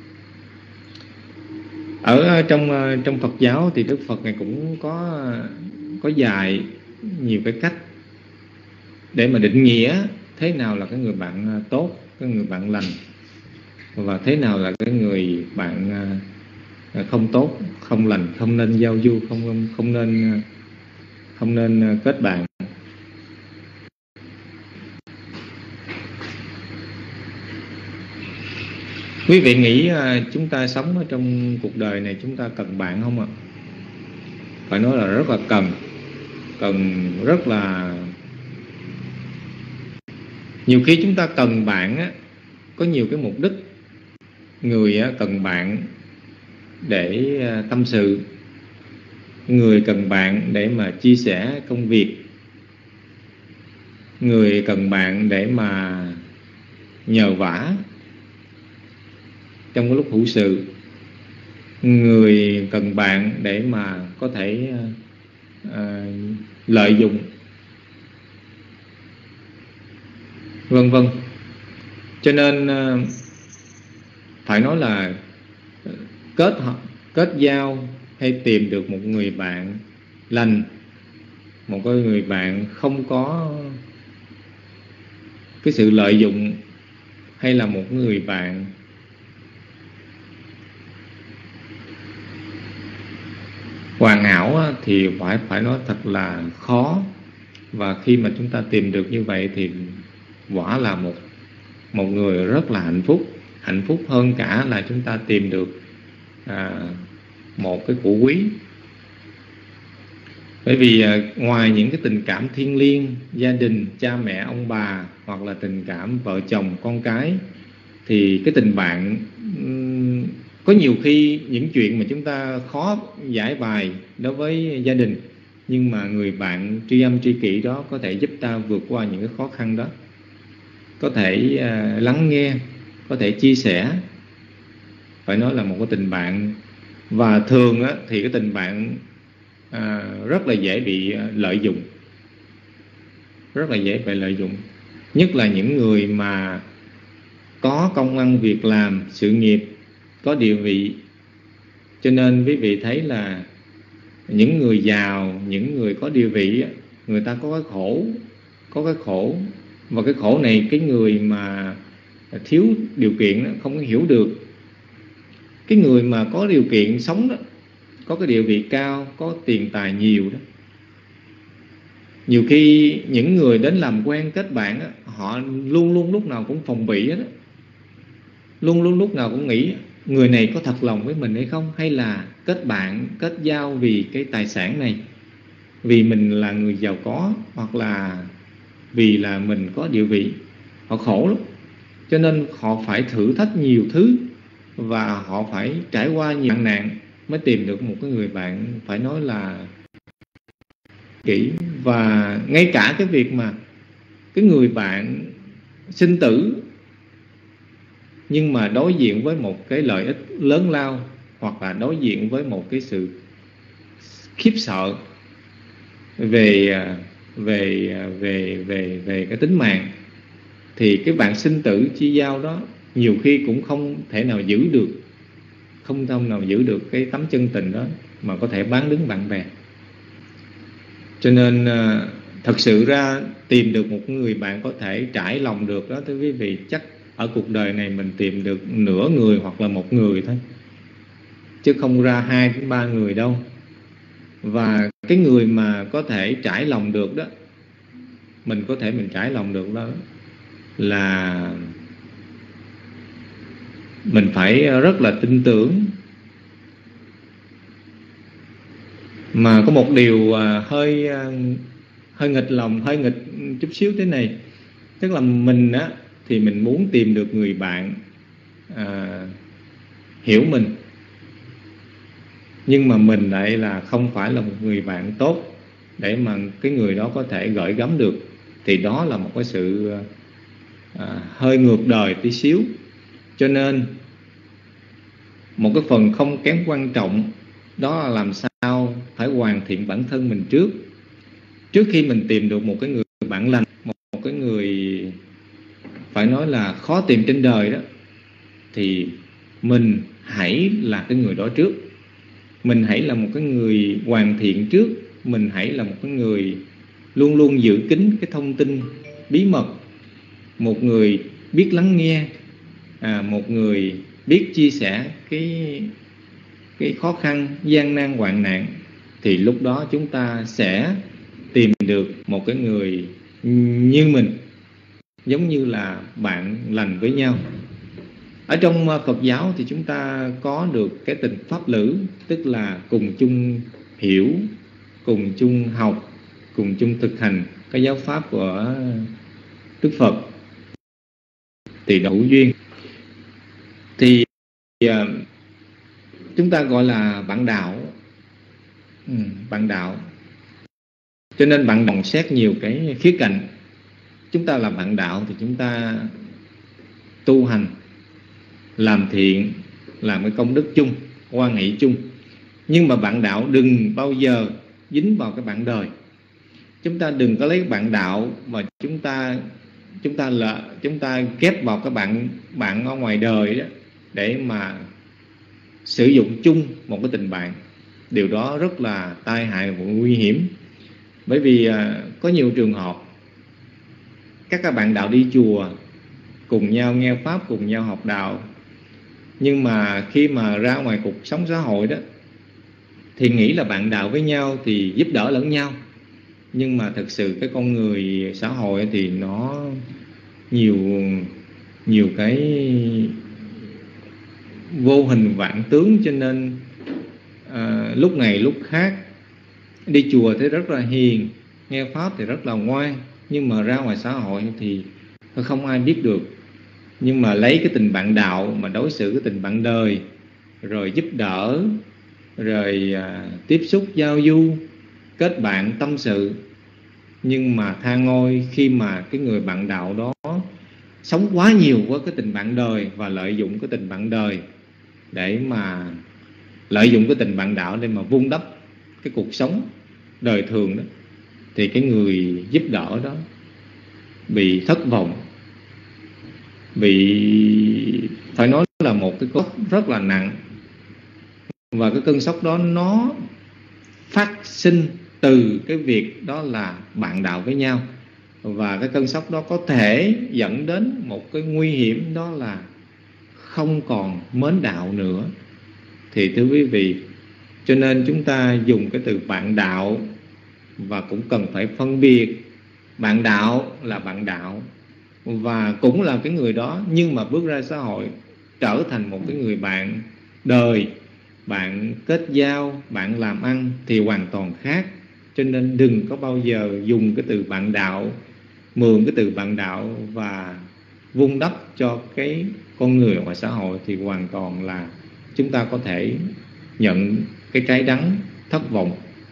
Ở trong trong Phật giáo thì Đức Phật này cũng có có dạy nhiều cái cách để mà định nghĩa thế nào là cái người bạn tốt, cái người bạn lành, và thế nào là cái người bạn không tốt, không lành, không nên giao du, không không nên không nên kết bạn. Quý vị nghĩ chúng ta sống ở trong cuộc đời này chúng ta cần bạn không ạ? Phải nói là rất là cần. Cần rất là... Nhiều khi chúng ta cần bạn á, có nhiều cái mục đích. người cần bạn để tâm sự, người cần bạn để mà chia sẻ công việc, người cần bạn để mà nhờ vả trong cái lúc hữu sự, người cần bạn để mà có thể uh, lợi dụng, vân vân. Cho nên uh, phải nói là kết kết giao hay tìm được một người bạn lành, một cái người bạn không có cái sự lợi dụng, hay là một người bạn hoàn hảo thì phải phải nói thật là khó. Và khi mà chúng ta tìm được như vậy thì quả là một một người rất là hạnh phúc, hạnh phúc hơn cả là chúng ta tìm được à, một cái của quý. Bởi vì à, ngoài những cái tình cảm thiêng liêng, gia đình, cha mẹ, ông bà, hoặc là tình cảm vợ chồng, con cái, thì cái tình bạn um, có nhiều khi những chuyện mà chúng ta khó giải bài đối với gia đình, nhưng mà người bạn tri âm tri kỷ đó có thể giúp ta vượt qua những cái khó khăn đó, có thể uh, lắng nghe, có thể chia sẻ. Phải nói là một cái tình bạn. Và thường á, thì cái tình bạn à, rất là dễ bị lợi dụng, rất là dễ bị lợi dụng. Nhất là những người mà có công ăn việc làm, sự nghiệp, có địa vị. Cho nên quý vị thấy là những người giàu, những người có địa vị, người ta có cái khổ, có cái khổ. Và cái khổ này cái người mà thiếu điều kiện không có hiểu được. Cái người mà có điều kiện sống đó, có cái địa vị cao, có tiền tài nhiều đó, nhiều khi những người đến làm quen kết bạn đó, họ luôn luôn lúc nào cũng phòng bị đó, luôn luôn lúc nào cũng nghĩ người này có thật lòng với mình hay không, hay là kết bạn, kết giao vì cái tài sản này, vì mình là người giàu có, hoặc là vì là mình có địa vị. Họ khổ lắm, cho nên họ phải thử thách nhiều thứ, và họ phải trải qua nhiều nạn nạn mới tìm được một cái người bạn phải nói là kỹ. Và ngay cả cái việc mà cái người bạn sinh tử, nhưng mà đối diện với một cái lợi ích lớn lao, hoặc là đối diện với một cái sự khiếp sợ về về về về về cái tính mạng, thì cái bạn sinh tử chi giao đó nhiều khi cũng không thể nào giữ được, không thông nào giữ được cái tấm chân tình đó, mà có thể bán đứng bạn bè. Cho nên thật sự ra tìm được một người bạn có thể trải lòng được đó, thưa quý vị, chắc ở cuộc đời này mình tìm được nửa người hoặc là một người thôi, chứ không ra hai đến ba người đâu. Và cái người mà có thể trải lòng được đó, mình có thể mình trải lòng được đó, là mình phải rất là tin tưởng. Mà có một điều hơi hơi nghịch lòng, hơi nghịch chút xíu thế này, tức là mình á thì mình muốn tìm được người bạn à, hiểu mình, nhưng mà mình lại là không phải là một người bạn tốt để mà cái người đó có thể gửi gắm được, thì đó là một cái sự à, hơi ngược đời tí xíu. Cho nên một cái phần không kém quan trọng đó là làm sao phải hoàn thiện bản thân mình trước. Trước khi mình tìm được một cái người bạn lành, một, một cái người phải nói là khó tìm trên đời đó, thì mình hãy là cái người đó trước. Mình hãy là một cái người hoàn thiện trước. Mình hãy là một cái người luôn luôn giữ kín cái thông tin bí mật, một người biết lắng nghe, à, một người biết chia sẻ cái, cái khó khăn, gian nan, hoạn nạn. Thì lúc đó chúng ta sẽ tìm được một cái người như mình, giống như là bạn lành với nhau. Ở trong Phật giáo thì chúng ta có được cái tình pháp lữ, tức là cùng chung hiểu, cùng chung học, cùng chung thực hành cái giáo pháp của Đức Phật, thì đủ duyên. Thì uh, chúng ta gọi là bạn đạo. ừ, bạn đạo cho nên bạn đồng xét nhiều cái khía cạnh. Chúng ta là bạn đạo thì chúng ta tu hành, làm thiện, làm cái công đức chung, quan hệ chung. Nhưng mà bạn đạo đừng bao giờ dính vào cái bạn đời. Chúng ta đừng có lấy bạn đạo mà chúng ta chúng ta là chúng ta ghép vào các bạn bạn ở ngoài đời đó để mà sử dụng chung một cái tình bạn. Điều đó rất là tai hại và nguy hiểm. Bởi vì à, có nhiều trường hợp các các bạn đạo đi chùa cùng nhau nghe pháp, cùng nhau học đạo, nhưng mà khi mà ra ngoài cuộc sống xã hội đó thì nghĩ là bạn đạo với nhau thì giúp đỡ lẫn nhau. Nhưng mà thực sự cái con người xã hội thì nó nhiều nhiều cái vô hình vạn tướng, cho nên à, lúc này lúc khác đi chùa thì rất là hiền, nghe pháp thì rất là ngoan, nhưng mà ra ngoài xã hội thì không ai biết được. Nhưng mà lấy cái tình bạn đạo mà đối xử cái tình bạn đời, rồi giúp đỡ, rồi à, tiếp xúc giao du, kết bạn tâm sự. Nhưng mà tha ngôi khi mà cái người bạn đạo đó sống quá nhiều với cái tình bạn đời và lợi dụng cái tình bạn đời để mà lợi dụng cái tình bạn đạo để mà vun đắp cái cuộc sống đời thường đó, thì cái người giúp đỡ đó bị thất vọng, bị phải nói là một cái cơn sốc rất là nặng. Và cái cơn sốc đó nó phát sinh từ cái việc đó là bạn đạo với nhau. Và cái cơn sốc đó có thể dẫn đến một cái nguy hiểm, đó là không còn mến đạo nữa. Thì thưa quý vị, cho nên chúng ta dùng cái từ bạn đạo, và cũng cần phải phân biệt bạn đạo là bạn đạo và cũng là cái người đó, nhưng mà bước ra xã hội trở thành một cái người bạn đời, bạn kết giao, bạn làm ăn thì hoàn toàn khác. Cho nên đừng có bao giờ dùng cái từ bạn đạo, mượn cái từ bạn đạo và vun đắp cho cái con người ngoài xã hội, thì hoàn toàn là chúng ta có thể nhận cái trái đắng, thất vọng.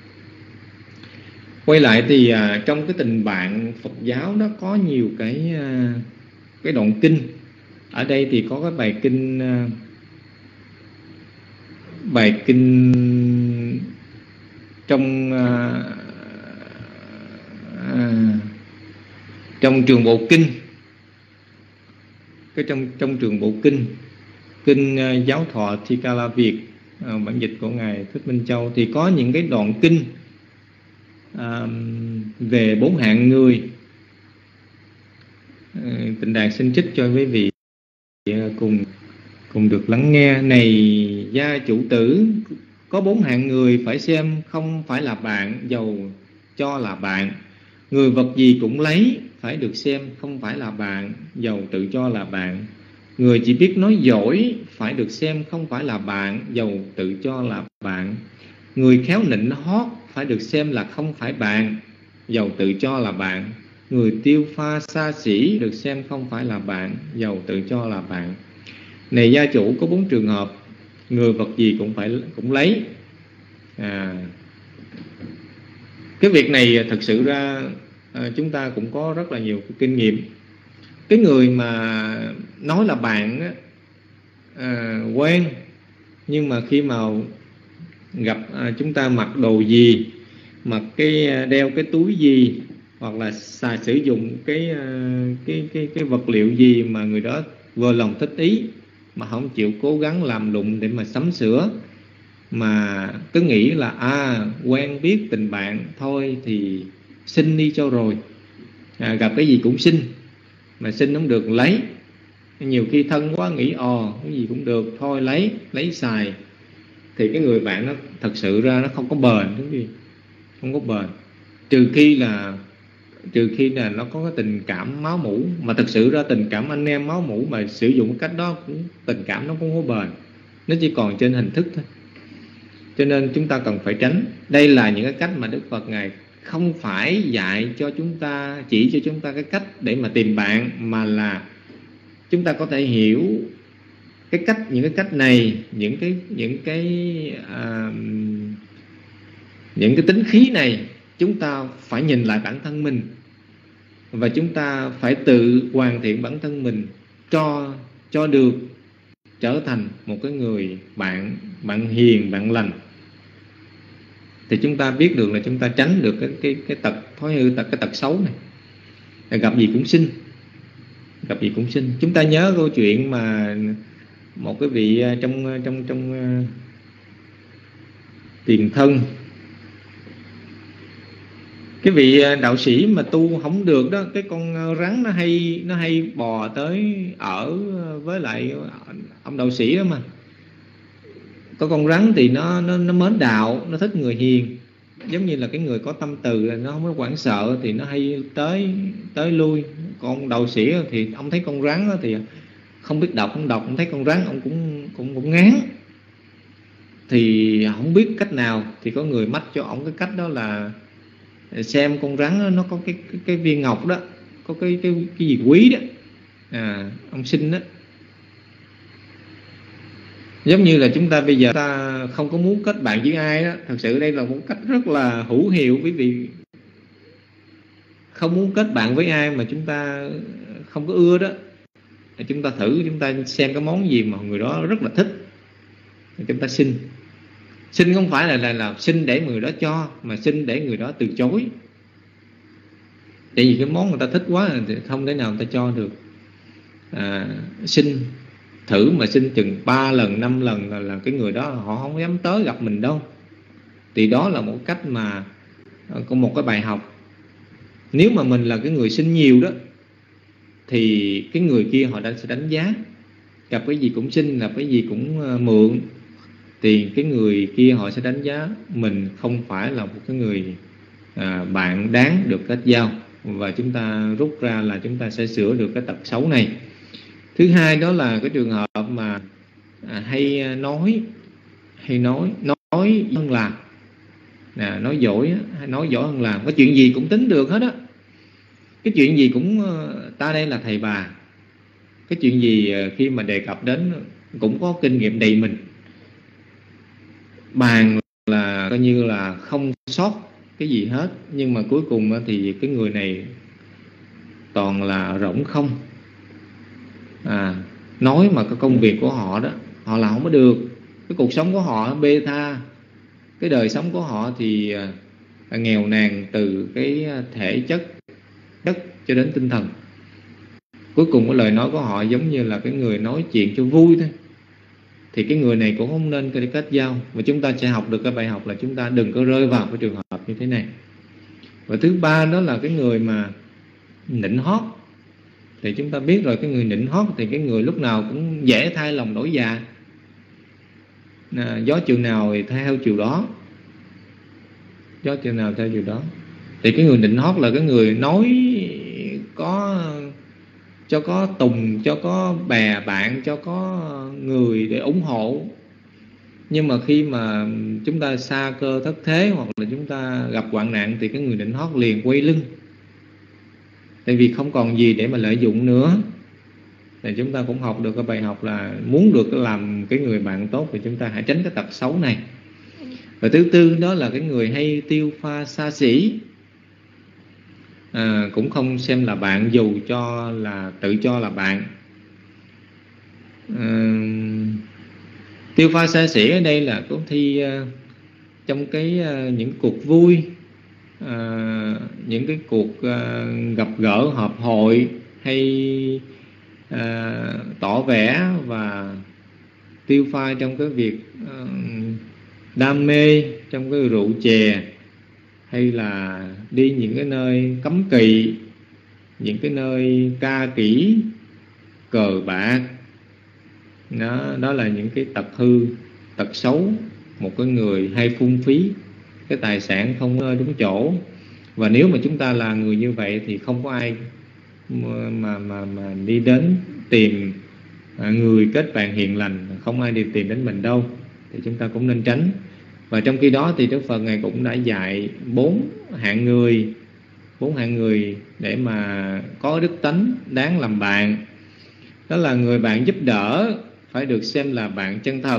Quay lại thì à, trong cái tình bạn Phật giáo đó có nhiều cái à, cái đoạn kinh. Ở đây thì có cái bài kinh à, bài kinh trong à, à, trong Trường Bộ Kinh, cái trong trong Trường Bộ Kinh, kinh à, Giáo Thọ Thi Ca La Việt, à, bản dịch của ngài Thích Minh Châu, thì có những cái đoạn kinh à, về bốn hạng người. à, Tịnh Đạt xin trích cho quý vị cùng cùng được lắng nghe. Này gia chủ tử, có bốn hạng người phải xem không phải là bạn, dầu cho là bạn. Người vật gì cũng lấy, phải được xem không phải là bạn, dầu tự cho là bạn. Người chỉ biết nói dối, phải được xem không phải là bạn, dầu tự cho là bạn. Người khéo nịnh hót, phải được xem là không phải bạn, dầu tự cho là bạn. Người tiêu pha xa xỉ, được xem không phải là bạn, dầu tự cho là bạn. Này gia chủ, có bốn trường hợp người vật gì cũng phải cũng lấy. à, Cái việc này thật sự ra à, chúng ta cũng có rất là nhiều cái kinh nghiệm. Cái người mà nói là bạn á, à, quen, nhưng mà khi mà gặp à, chúng ta mặc đồ gì, mặc cái đeo cái túi gì, hoặc là xài sử dụng cái cái cái cái vật liệu gì mà người đó vừa lòng thích ý, mà không chịu cố gắng làm lụng để mà sắm sửa, mà cứ nghĩ là à quen biết tình bạn thôi thì xin đi cho rồi, à, gặp cái gì cũng xin, mà xin không được lấy. Nhiều khi thân quá nghĩ ồ cái gì cũng được thôi lấy lấy xài, thì cái người bạn nó thật sự ra nó không có bền, đúng gì không có bền. Trừ khi là trừ khi là nó có cái tình cảm máu mủ, mà thật sự ra tình cảm anh em máu mủ mà sử dụng cái cách đó cũng tình cảm nó cũng có bền, nó chỉ còn trên hình thức thôi. Cho nên chúng ta cần phải tránh. Đây là những cái cách mà Đức Phật ngài không phải dạy cho chúng ta, chỉ cho chúng ta cái cách để mà tìm bạn, mà là chúng ta có thể hiểu cái cách những cái cách này, những cái những cái à, những cái tính khí này, chúng ta phải nhìn lại bản thân mình và chúng ta phải tự hoàn thiện bản thân mình cho cho được trở thành một cái người bạn bạn hiền, bạn lành, thì chúng ta biết được là chúng ta tránh được cái cái cái tật thói hư, tật cái tật xấu này. Gặp gì cũng xin, gặp gì cũng xin. Chúng ta nhớ câu chuyện mà một cái vị trong trong trong uh, Tiền Thân, cái vị đạo sĩ mà tu không được đó, cái con rắn nó hay nó hay bò tới ở với lại ông đạo sĩ đó mà. Có con rắn thì nó nó nó mến đạo, nó thích người hiền, giống như là cái người có tâm từ, nó không có hoảng sợ thì nó hay tới tới lui. Còn đạo sĩ thì ông thấy con rắn thì không biết đọc không đọc, ông thấy con rắn ông cũng cũng cũng ngán, thì không biết cách nào, thì có người mách cho ông cái cách đó là xem con rắn đó, nó có cái, cái cái viên ngọc đó, có cái cái cái gì quý đó, à, ông xin đó. Giống như là chúng ta bây giờ ta không có muốn kết bạn với ai đó, thật sự đây là một cách rất là hữu hiệu, quý vị. Không muốn kết bạn với ai mà chúng ta không có ưa đó, chúng ta thử, chúng ta xem cái món gì mà người đó rất là thích, chúng ta xin. Xin không phải là, là là xin để người đó cho, mà xin để người đó từ chối. Tại vì cái món người ta thích quá thì không thể nào người ta cho được. à, Xin thử mà xin chừng ba lần, năm lần là, là cái người đó họ không dám tới gặp mình đâu. Thì đó là một cách mà có một cái bài học. Nếu mà mình là cái người xin nhiều đó, thì cái người kia họ đã sẽ đánh giá. Gặp cái gì cũng xin, gặp cái gì cũng mượn, thì cái người kia họ sẽ đánh giá mình không phải là một cái người à, bạn đáng được kết giao. Và chúng ta rút ra là chúng ta sẽ sửa được cái tật xấu này. Thứ hai đó là cái trường hợp mà à, hay nói hay nói nói hơn làm, à, nói giỏi hay nói giỏi hơn làm. Cái chuyện gì cũng tính được hết á, cái chuyện gì cũng ta đây là thầy bà, cái chuyện gì khi mà đề cập đến cũng có kinh nghiệm đầy mình, bàn là coi như là không sót cái gì hết. Nhưng mà cuối cùng thì cái người này toàn là rỗng không. à, Nói mà cái công việc của họ đó họ làm không có được, cái cuộc sống của họ bê tha, cái đời sống của họ thì à, nghèo nàn từ cái thể chất đất cho đến tinh thần. Cuối cùng cái lời nói của họ giống như là cái người nói chuyện cho vui thôi, thì cái người này cũng không nên cái kết giao. Và chúng ta sẽ học được cái bài học là chúng ta đừng có rơi vào cái trường hợp như thế này. Và thứ ba đó là cái người mà nịnh hót. Thì chúng ta biết rồi, cái người nịnh hót thì cái người lúc nào cũng dễ thay lòng đổi dạ, à, gió chiều nào thì theo chiều đó, gió chiều nào theo chiều đó. Thì cái người nịnh hót là cái người nói có cho có tùng, cho có bè bạn, cho có người để ủng hộ. Nhưng mà khi mà chúng ta sa cơ thất thế hoặc là chúng ta gặp hoạn nạn thì cái người nịnh hót liền quay lưng, tại vì không còn gì để mà lợi dụng nữa. Thì chúng ta cũng học được cái bài học là muốn được làm cái người bạn tốt thì chúng ta hãy tránh cái tật xấu này. Và thứ tư đó là cái người hay tiêu pha xa xỉ, à, cũng không xem là bạn dù cho là tự cho là bạn. à, Tiêu pha xa xỉ ở đây là có thi uh, trong cái uh, những cuộc vui, uh, những cái cuộc uh, gặp gỡ họp hội, hay uh, tỏ vẻ và tiêu pha trong cái việc uh, đam mê trong cái rượu chè, hay là đi những cái nơi cấm kỵ, những cái nơi ca kỹ, cờ bạc. Đó, đó là những cái tật hư, tật xấu. Một cái người hay phung phí cái tài sản không đúng chỗ. Và nếu mà chúng ta là người như vậy thì không có ai mà, mà, mà, mà đi đến tìm người kết bạn hiền lành, không ai đi tìm đến mình đâu. Thì chúng ta cũng nên tránh. Và trong khi đó thì Đức Phật Ngài cũng đã dạy bốn hạng người, bốn hạng người để mà có đức tánh đáng làm bạn. Đó là người bạn giúp đỡ, phải được xem là bạn chân thật.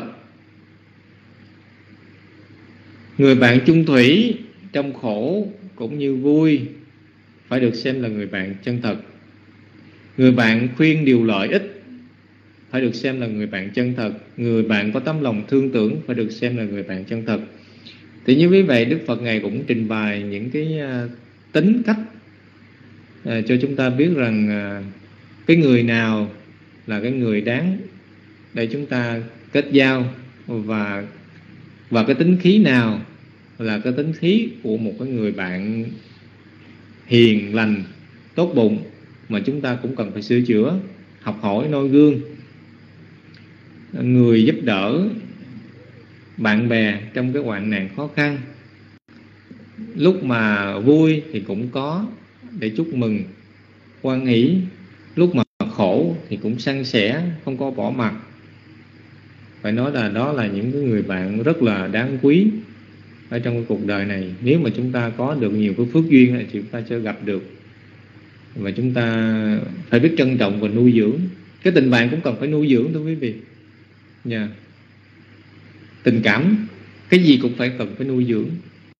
Người bạn chung thủy trong khổ cũng như vui phải được xem là người bạn chân thật. Người bạn khuyên điều lợi ích phải được xem là người bạn chân thật. Người bạn có tấm lòng thương tưởng phải được xem là người bạn chân thật. Thì như vậy Đức Phật Ngài cũng trình bày những cái uh, tính cách uh, cho chúng ta biết rằng uh, cái người nào là cái người đáng để chúng ta kết giao, và và cái tính khí nào là cái tính khí của một cái người bạn hiền lành, tốt bụng mà chúng ta cũng cần phải sửa chữa, học hỏi, noi gương. Người giúp đỡ bạn bè trong cái hoạn nạn khó khăn, lúc mà vui thì cũng có để chúc mừng, hoan hỷ, lúc mà khổ thì cũng san sẻ, không có bỏ mặc. Phải nói là đó là những cái người bạn rất là đáng quý ở trong cái cuộc đời này. Nếu mà chúng ta có được nhiều cái phước duyên thì chúng ta sẽ gặp được, và chúng ta phải biết trân trọng và nuôi dưỡng. Cái tình bạn cũng cần phải nuôi dưỡng thưa quý vị nha. Yeah. Tình cảm cái gì cũng phải cần phải nuôi dưỡng.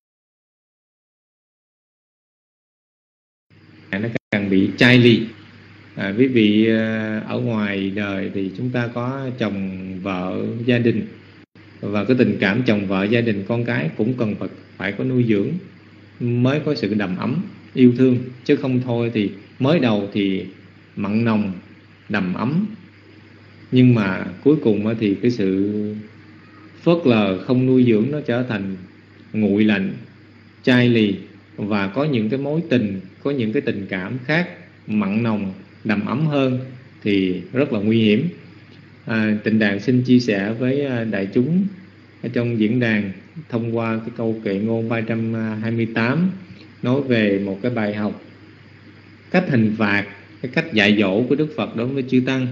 Nó càng bị chai lì. À, quý vị ở ngoài đời thì chúng ta có chồng vợ, gia đình, và cái tình cảm chồng vợ, gia đình, con cái cũng cần phải, phải có nuôi dưỡng mới có sự đầm ấm, yêu thương. Chứ không thôi thì mới đầu thì mặn nồng, đầm ấm, nhưng mà cuối cùng thì cái sự phớt lờ, không nuôi dưỡng nó trở thành nguội lạnh, chai lì, và có những cái mối tình, có những cái tình cảm khác mặn nồng, đầm ấm hơn thì rất là nguy hiểm. À, Tịnh Đàn xin chia sẻ với đại chúng ở trong diễn đàn thông qua cái câu kệ ngôn ba trăm hai mươi tám nói về một cái bài học cách hình phạt, cái cách dạy dỗ của Đức Phật đối với chư tăng,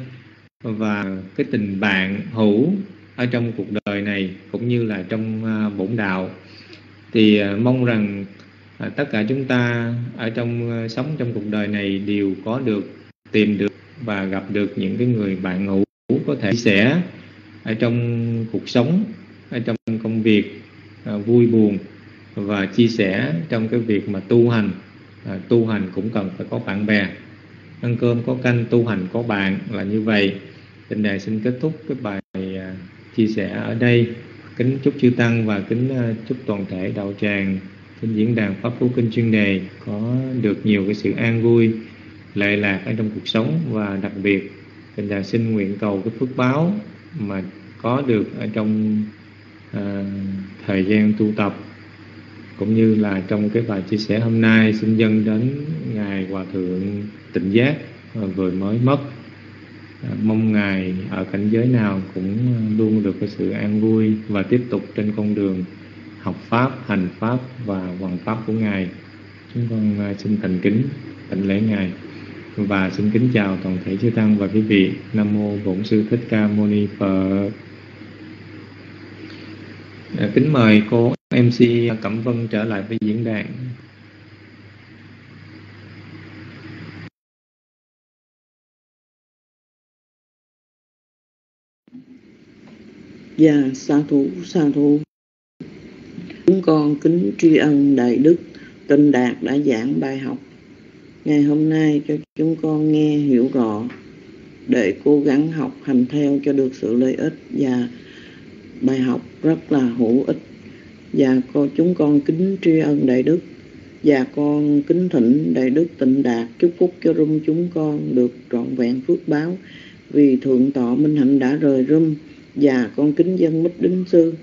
và cái tình bạn hữu ở trong cuộc đời này cũng như là trong bổn đạo. Thì mong rằng tất cả chúng ta ở trong sống trong cuộc đời này đều có được, tìm được và gặp được những cái người bạn hữu có thể chia sẻ ở trong cuộc sống, ở trong công việc, vui buồn, và chia sẻ trong cái việc mà tu hành. À, tu hành cũng cần phải có bạn bè, ăn cơm có canh, tu hành có bạn, là như vậy. Tịnh Đàn xin kết thúc cái bài uh, chia sẻ ở đây. Kính chúc chư tăng và kính uh, chúc toàn thể đạo tràng trên diễn đàn Pháp Phú Kinh chuyên đề có được nhiều cái sự an vui, lệ lạc ở trong cuộc sống, và đặc biệt Tịnh Đàn xin nguyện cầu cái phước báo mà có được ở trong uh, thời gian tu tập, cũng như là trong cái bài chia sẻ hôm nay xin dâng đến Ngài Hòa Thượng Tịnh Giác vừa mới mất. À, mong Ngài ở cảnh giới nào cũng luôn được cái sự an vui và tiếp tục trên con đường học Pháp, hành Pháp và hoàn Pháp của Ngài. Chúng con xin thành kính tịnh lễ Ngài và xin kính chào toàn thể chư tăng và quý vị. Nam mô Bổn Sư Thích Ca Mâu Ni Phật. À, kính mời cô em xê Cẩm Vân trở lại với diễn đàn. Dạ, sa thú, sa thú. Chúng con kính tri ân Đại Đức Tịnh Đạt đã giảng bài học ngày hôm nay cho chúng con nghe hiểu rõ, để cố gắng học hành theo cho được sự lợi ích, và bài học rất là hữu ích. Và cô chúng con kính tri ân Đại Đức, và con kính thỉnh Đại Đức Tịnh Đạt chúc phúc cho room chúng con được trọn vẹn phước báo vì Thượng Tọa Minh Hạnh đã rời room. Và con kính dân Mít Đính Sư.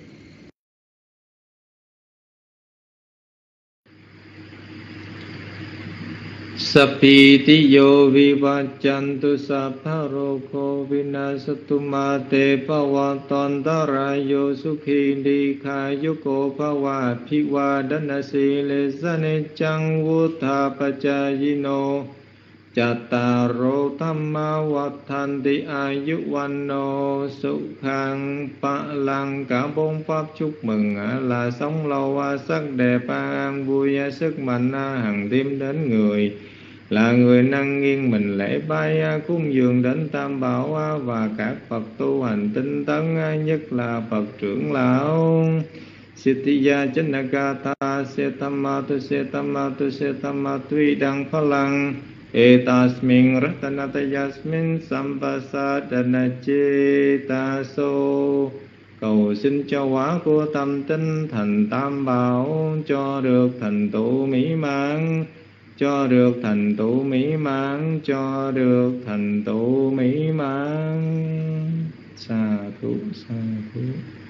Sapitiyo vivachantu sappharoko vinasatu mate pavantantarayo sukhi dikayuko pavapivadanasi lesane chang vuthapachayino Chattaro Thamma Vatthanti Ayuvanno Sukhang Palang. Cả bốn pháp chúc mừng là sống lâu, sắc đẹp, an vui, sức mạnh hằng thêm đến người. là người năng nghiêng mình lễ bái cúng dường đến Tam Bảo và các Phật tu hành tinh tấn, nhất là Phật trưởng lão. Sitiya Chanakata Setamatu Setamatu Setamatu Idang Phalang Etasmin Ratanatayasmin Sampasadana Chetaso. Cầu xin cho quả của tâm tinh thành Tam Bảo, cho được thành tựu mỹ mãn, cho được thành tựu mỹ mãn, cho được thành tựu mỹ mãn. Sa thú, sa thú.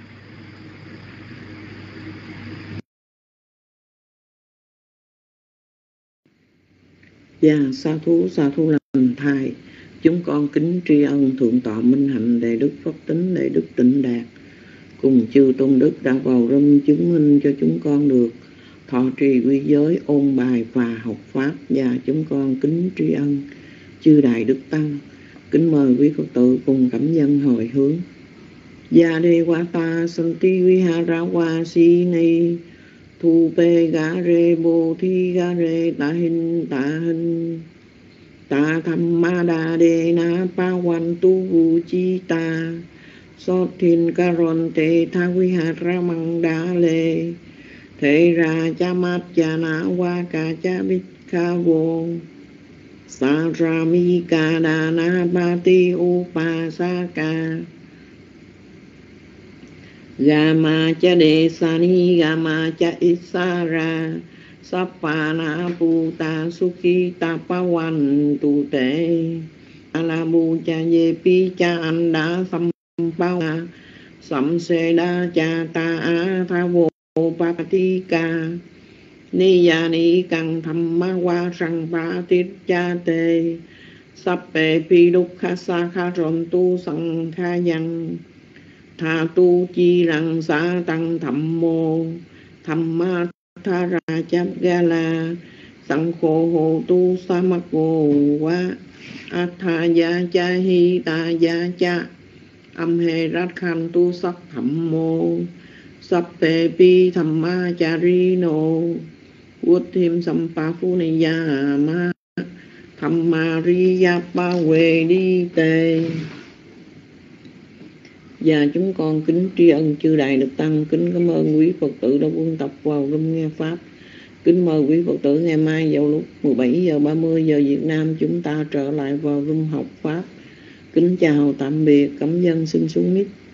Và sa thú, sa thú lành thai, chúng con kính tri ân Thượng tọa Minh Hạnh Đại Đức Pháp Tính Đại Đức Tịnh Đạt cùng chư tôn đức đã vào râm chứng minh cho chúng con được thọ trì quy giới, ôn bài và học pháp. Và chúng con kính tri ân chư Đại Đức Tăng. Kính mời quý Phật tử cùng cảm dân hồi hướng. Gia đề quá ta santi vihara wa si ni thu pe ga re bồ thi ga re ta hin ta hin ta tham ma đa đề na pa wan tu vu chi ta so thiên karon te tha vihara mang đa lê thế ra cha mát cha na wa ca cha bích kha vô sa ra mi ca đa na ba ti upa sa ca Gama cha de sani gama cha isara sapana puta suki tapawan tu te alabu cha ye pi cha anda sampawa samse da cha ta a tha vô patika ni ya ni kang thamma wa sang pa tit cha te sappe pi dukkha sa kha rom tu sang kha yang tha tu chi răng xá tăng thẩm mô thẩm ma tha ra chắp ga la sang khô hồ tu sa mắc vô quá a tha gia cha hi ta gia cha âm hê rát khan tu sắc thẩm mô sắp bề pi thẩm ma cha ri nô quốc thêm sâm pa phu ni ya ma thẩm ma ri ya pa quê đi tê. Và chúng con kính tri ân chư Đại Đức Tăng, kính cảm ơn quý Phật tử đã quân tập vào room nghe Pháp. Kính mời quý Phật tử ngày mai vào lúc mười bảy giờ ba mươi giờ Việt Nam chúng ta trở lại vào room học Pháp. Kính chào tạm biệt, cảm ơn xin xuống mic.